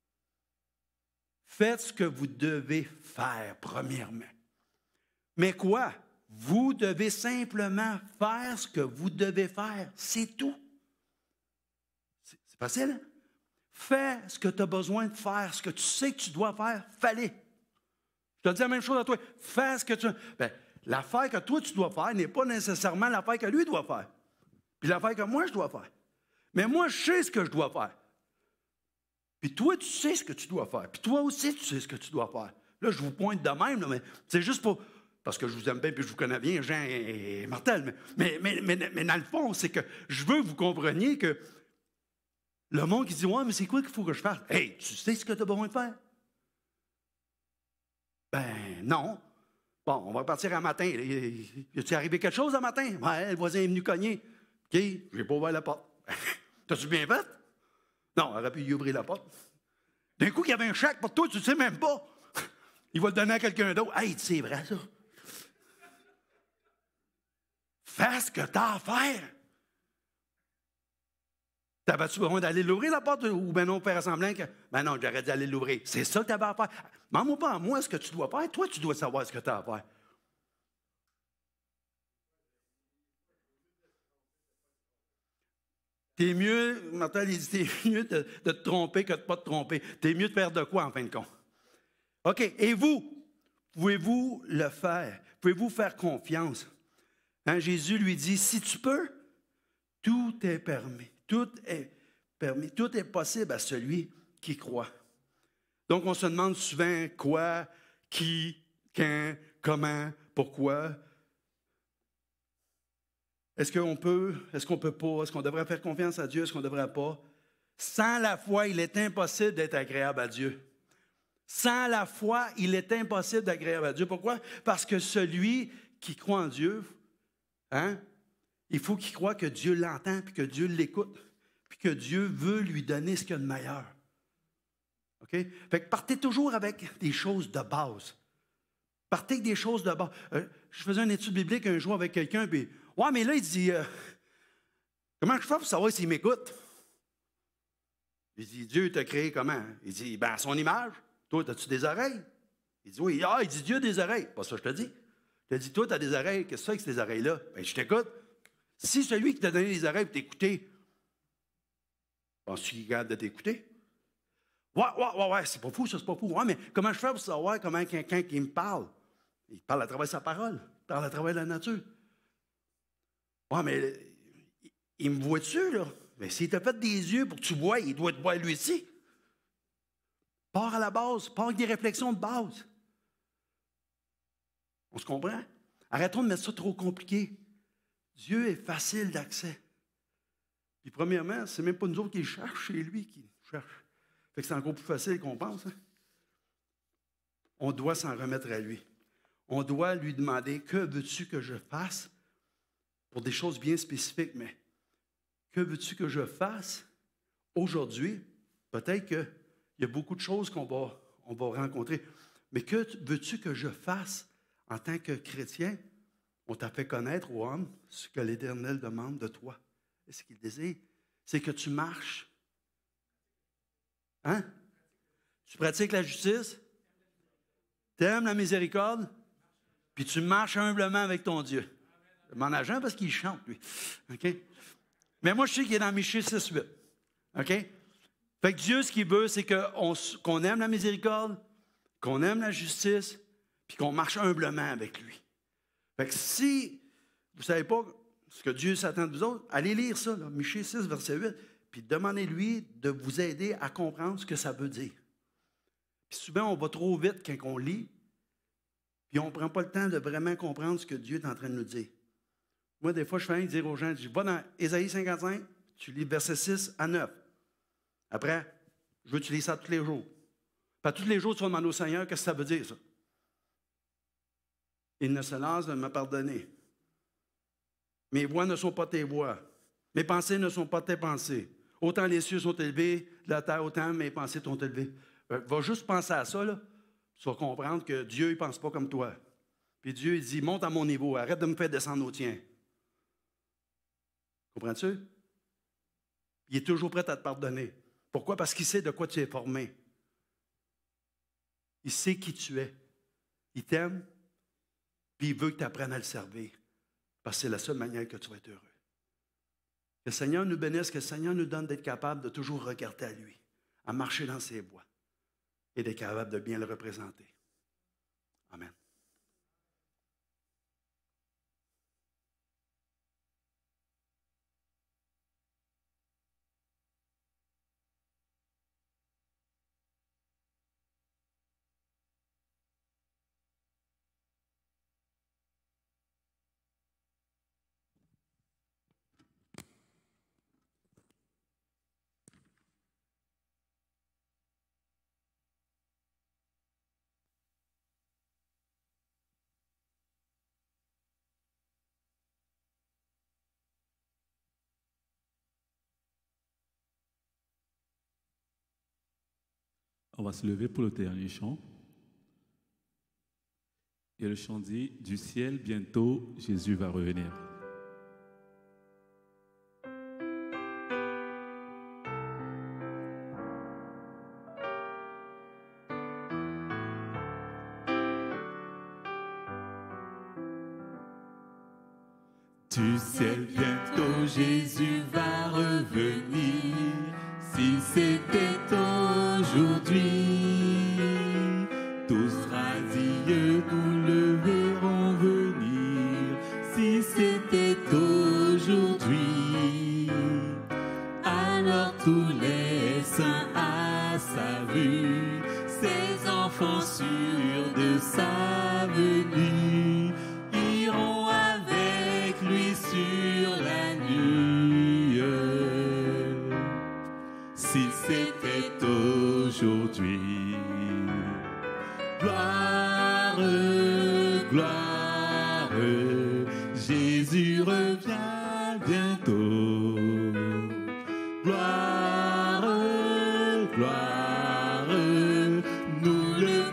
E: Faites ce que vous devez faire, premièrement. Mais quoi? Vous devez simplement faire ce que vous devez faire. C'est tout. C'est facile, hein? Fais ce que tu as besoin de faire, ce que tu sais que tu dois faire, fais-le. Je te dis la même chose à toi. Fais ce que tu... Bien, l'affaire que toi, tu dois faire n'est pas nécessairement l'affaire que lui doit faire. Puis l'affaire que moi, je dois faire. Mais moi, je sais ce que je dois faire. Puis toi, tu sais ce que tu dois faire. Puis toi aussi, tu sais ce que tu dois faire. Là, je vous pointe de même, là, mais c'est juste pour... Parce que je vous aime bien et je vous connais bien, Jean et Martel. Mais dans le fond, c'est que je veux que vous compreniez que le monde qui dit « Ouais, mais c'est quoi qu'il faut que je fasse? » Hey, tu sais ce que tu as besoin de faire? Ben non. Bon, on va partir un matin. Y a-t-il arrivé quelque chose un matin? Ouais, le voisin est venu cogner. OK, je n'ai pas ouvert la porte. T'as-tu bien fait? Non, on aurait pu y ouvrir la porte. D'un coup, il y avait un chèque pour toi, tu ne sais même pas. Il va le donner à quelqu'un d'autre. Hey, c'est vrai, ça. Fais ce que tu as à faire. T'avais-tu besoin d'aller l'ouvrir, la porte, ou ben non, faire semblant que... Ben non, j'aurais dû aller l'ouvrir. C'est ça que tu avais à faire. Demande-moi pas à moi ce que tu dois faire. Toi, tu dois savoir ce que tu as à faire. T'es mieux, Martel, il dit, t'es mieux de te tromper que de ne pas te tromper. T'es mieux de faire de quoi, en fin de compte? OK, et vous? Pouvez-vous le faire? Pouvez-vous faire confiance? Hein, Jésus lui dit, si tu peux, tout est permis. Tout est permis. Tout est possible à celui qui croit. Donc, on se demande souvent quoi, qui, quand, comment, pourquoi. Est-ce qu'on peut, est-ce qu'on ne peut pas, est-ce qu'on devrait faire confiance à Dieu, est-ce qu'on ne devrait pas? Sans la foi, il est impossible d'être agréable à Dieu. Sans la foi, il est impossible d'être agréable à Dieu. Pourquoi? Parce que celui qui croit en Dieu, hein, il faut qu'il croie que Dieu l'entend, puis que Dieu l'écoute, puis que Dieu veut lui donner ce qu'il y a de meilleur. OK? Fait que partez toujours avec des choses de base. Partez avec des choses de base. Je faisais une étude biblique un jour avec quelqu'un, puis « Ouais, mais là, il dit, comment je fais pour savoir s'il m'écoute? » Il dit, « Dieu t'a créé comment? » Il dit, « Ben, à son image. Toi, as-tu des oreilles? » Il dit, « Oui. » Ah, il dit, « Dieu a des oreilles. » Pas ça, je te dis. Je te dis, « Toi, tu as des oreilles. Qu'est-ce que c'est avec ces oreilles-là? » Ben, je t'écoute. Si celui qui t'a donné les oreilles pour t'écouter, penses-tu qu'il est capable de t'écouter? Ouais, c'est pas fou, ça, c'est pas fou. Ouais, mais comment je fais pour savoir comment quelqu'un qui me parle? Il parle à travers sa parole, il parle à travers la nature. Ouais, mais il me voit-tu, là? Mais s'il t'a fait des yeux pour que tu vois, il doit te voir lui aussi. Pars à la base, pars avec des réflexions de base. On se comprend? Arrêtons de mettre ça trop compliqué. Dieu est facile d'accès. Puis premièrement, c'est même pas nous autres qui le cherchent, c'est lui qui le cherche. Fait que c'est encore plus facile qu'on pense. Hein? On doit s'en remettre à lui. On doit lui demander, que veux-tu que je fasse? Pour des choses bien spécifiques, mais que veux-tu que je fasse aujourd'hui? Peut-être qu'il y a beaucoup de choses qu'on va rencontrer. Mais que veux-tu que je fasse en tant que chrétien? On t'a fait connaître, ô homme, ce que l'Éternel demande de toi. Et ce qu'il désire, c'est que tu marches. Hein? Tu pratiques la justice, tu aimes la miséricorde, puis tu marches humblement avec ton Dieu. Mon agent, parce qu'il chante, lui. OK? Mais moi, je sais qu'il est dans Michée 6-8. OK? Fait que Dieu, ce qu'il veut, c'est qu'on aime la miséricorde, qu'on aime la justice, puis qu'on marche humblement avec lui. Fait que si vous ne savez pas ce que Dieu s'attend de vous autres, allez lire ça, là, Michée 6, verset 8, puis demandez-lui de vous aider à comprendre ce que ça veut dire. Puis souvent, on va trop vite quand on lit, puis on ne prend pas le temps de vraiment comprendre ce que Dieu est en train de nous dire. Moi, des fois, je fais rien dire aux gens, je dis, va dans Ésaïe 55, tu lis versets 6 à 9. Après, je veux que tu lis ça tous les jours. Puis tous les jours, tu vas demander au Seigneur, qu'est-ce que ça veut dire, ça? Il ne se lasse de me pardonner. Mes voix ne sont pas tes voix. Mes pensées ne sont pas tes pensées. Autant les cieux sont élevés, la terre, autant mes pensées sont élevées. Va juste penser à ça, là. Tu vas comprendre que Dieu ne pense pas comme toi. Puis Dieu, il dit, monte à mon niveau, arrête de me faire descendre au tien. Comprends-tu? Il est toujours prêt à te pardonner. Pourquoi? Parce qu'il sait de quoi tu es formé. Il sait qui tu es. Il t'aime, puis il veut que tu apprennes à le servir. Parce que c'est la seule manière que tu vas être heureux. Que le Seigneur nous bénisse, que le Seigneur nous donne d'être capable de toujours regarder à lui. à marcher dans ses voies et d'être capable de bien le représenter. Amen.
C: On va se lever pour le dernier chant. Et le chant dit, du ciel, bientôt, Jésus va revenir. Du ciel, bientôt, Jésus va revenir. Si c'était aujourd'hui, tous radieux nous le verrons venir. Si c'était aujourd'hui, alors tous les saints à sa vue, ses enfants sûrs de sa venue, iront avec lui sur la nuit. Si c'était aujourd'hui, gloire, gloire, Jésus revient bientôt. Gloire, gloire, nous le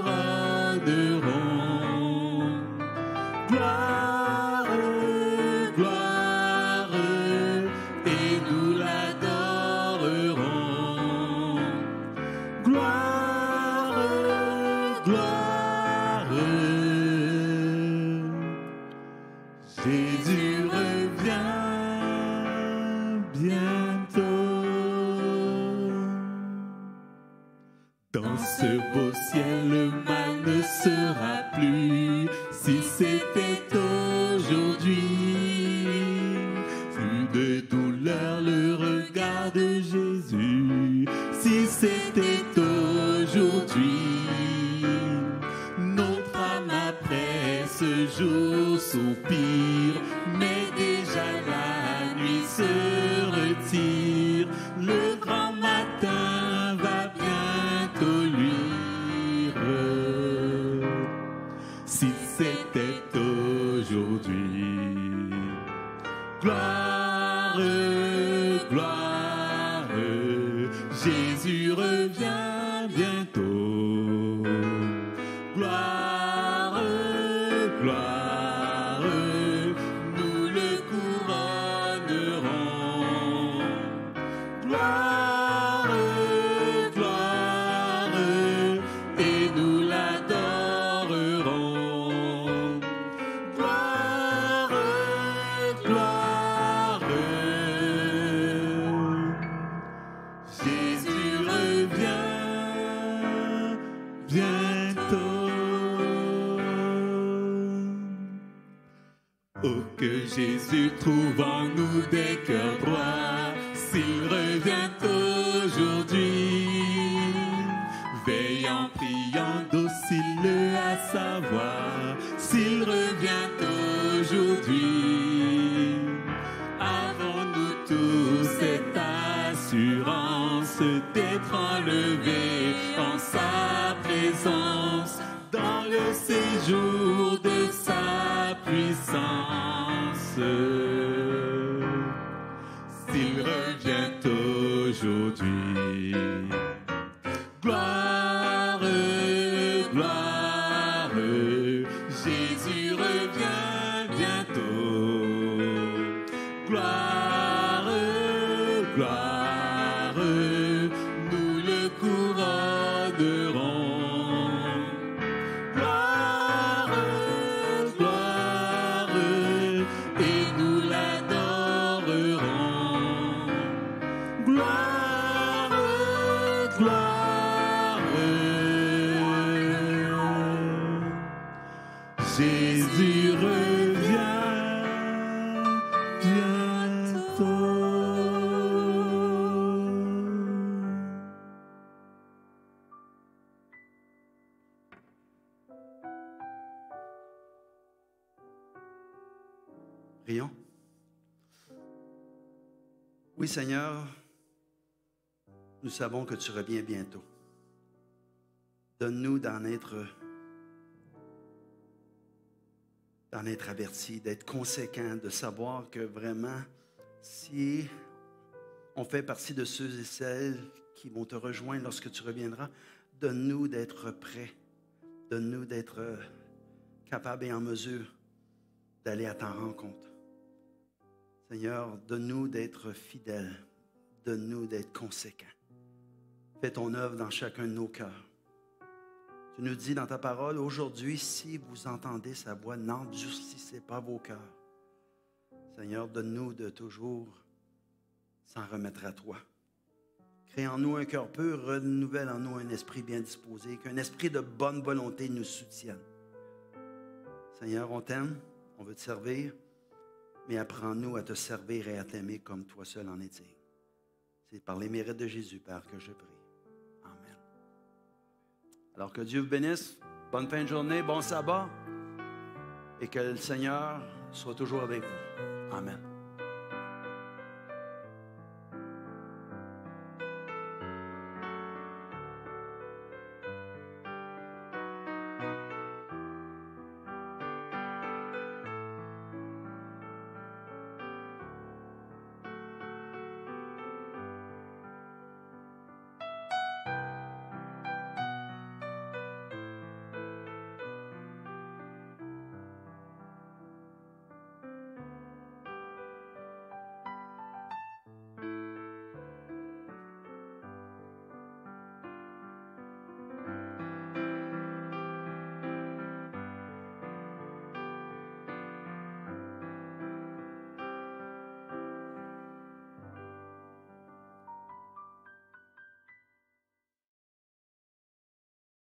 C: couronnerons. Gloire, gloire, et nous l'adorerons. Gloire, gloire, Jésus revient bientôt. Dans ce beau ciel, le mal ne sera plus. Si c'était aujourd'hui, plus de douleur, le regard de Jésus. Si c'était aujourd'hui, notre âme après ce jour soupire, mais déjà la nuit se retire. Le grand matin va bientôt luire. Si c'était aujourd'hui, gloire, gloire, Jésus revient bientôt. Gloire, gloire, nous le couronnerons. Gloire, gloire, et nous l'adorerons. Gloire, gloire, Jésus revient bientôt. Oh, que Jésus trouve en nous des cœurs droits, s'il revient aujourd'hui, veillant, priant, docile à sa voix, s'il revient aujourd'hui, avons-nous tous cette assurance d'être enlevés en sa présence, dans le séjour de sa puissance. S'il revient aujourd'hui, gloire, gloire, Jésus revient bientôt. Gloire, gloire, nous le couronnerons. Gloire, gloire, et nous l'adorerons. Gloire, Jésus revient bientôt.
E: Prions. Oui, Seigneur, nous savons que tu reviens bientôt. Donne-nous d'en être avertis, d'être conséquents, de savoir que vraiment, si on fait partie de ceux et celles qui vont te rejoindre lorsque tu reviendras, donne-nous d'être prêts. Donne-nous d'être capables et en mesure d'aller à ta rencontre. Seigneur, donne-nous d'être fidèles. Donne-nous d'être conséquents. Fais ton œuvre dans chacun de nos cœurs. Tu nous dis dans ta parole, aujourd'hui, si vous entendez sa voix, n'endurcissez pas vos cœurs. Seigneur, donne-nous de toujours s'en remettre à toi. Crée en nous un cœur pur, renouvelle en nous un esprit bien disposé, qu'un esprit de bonne volonté nous soutienne. Seigneur, on t'aime, on veut te servir, mais apprends-nous à te servir et à t'aimer comme toi seul en es digne. C'est par les mérites de Jésus, Père, que je prie. Amen. Alors que Dieu vous bénisse. Bonne fin de journée, bon sabbat. Et que le Seigneur soit toujours avec vous. Amen.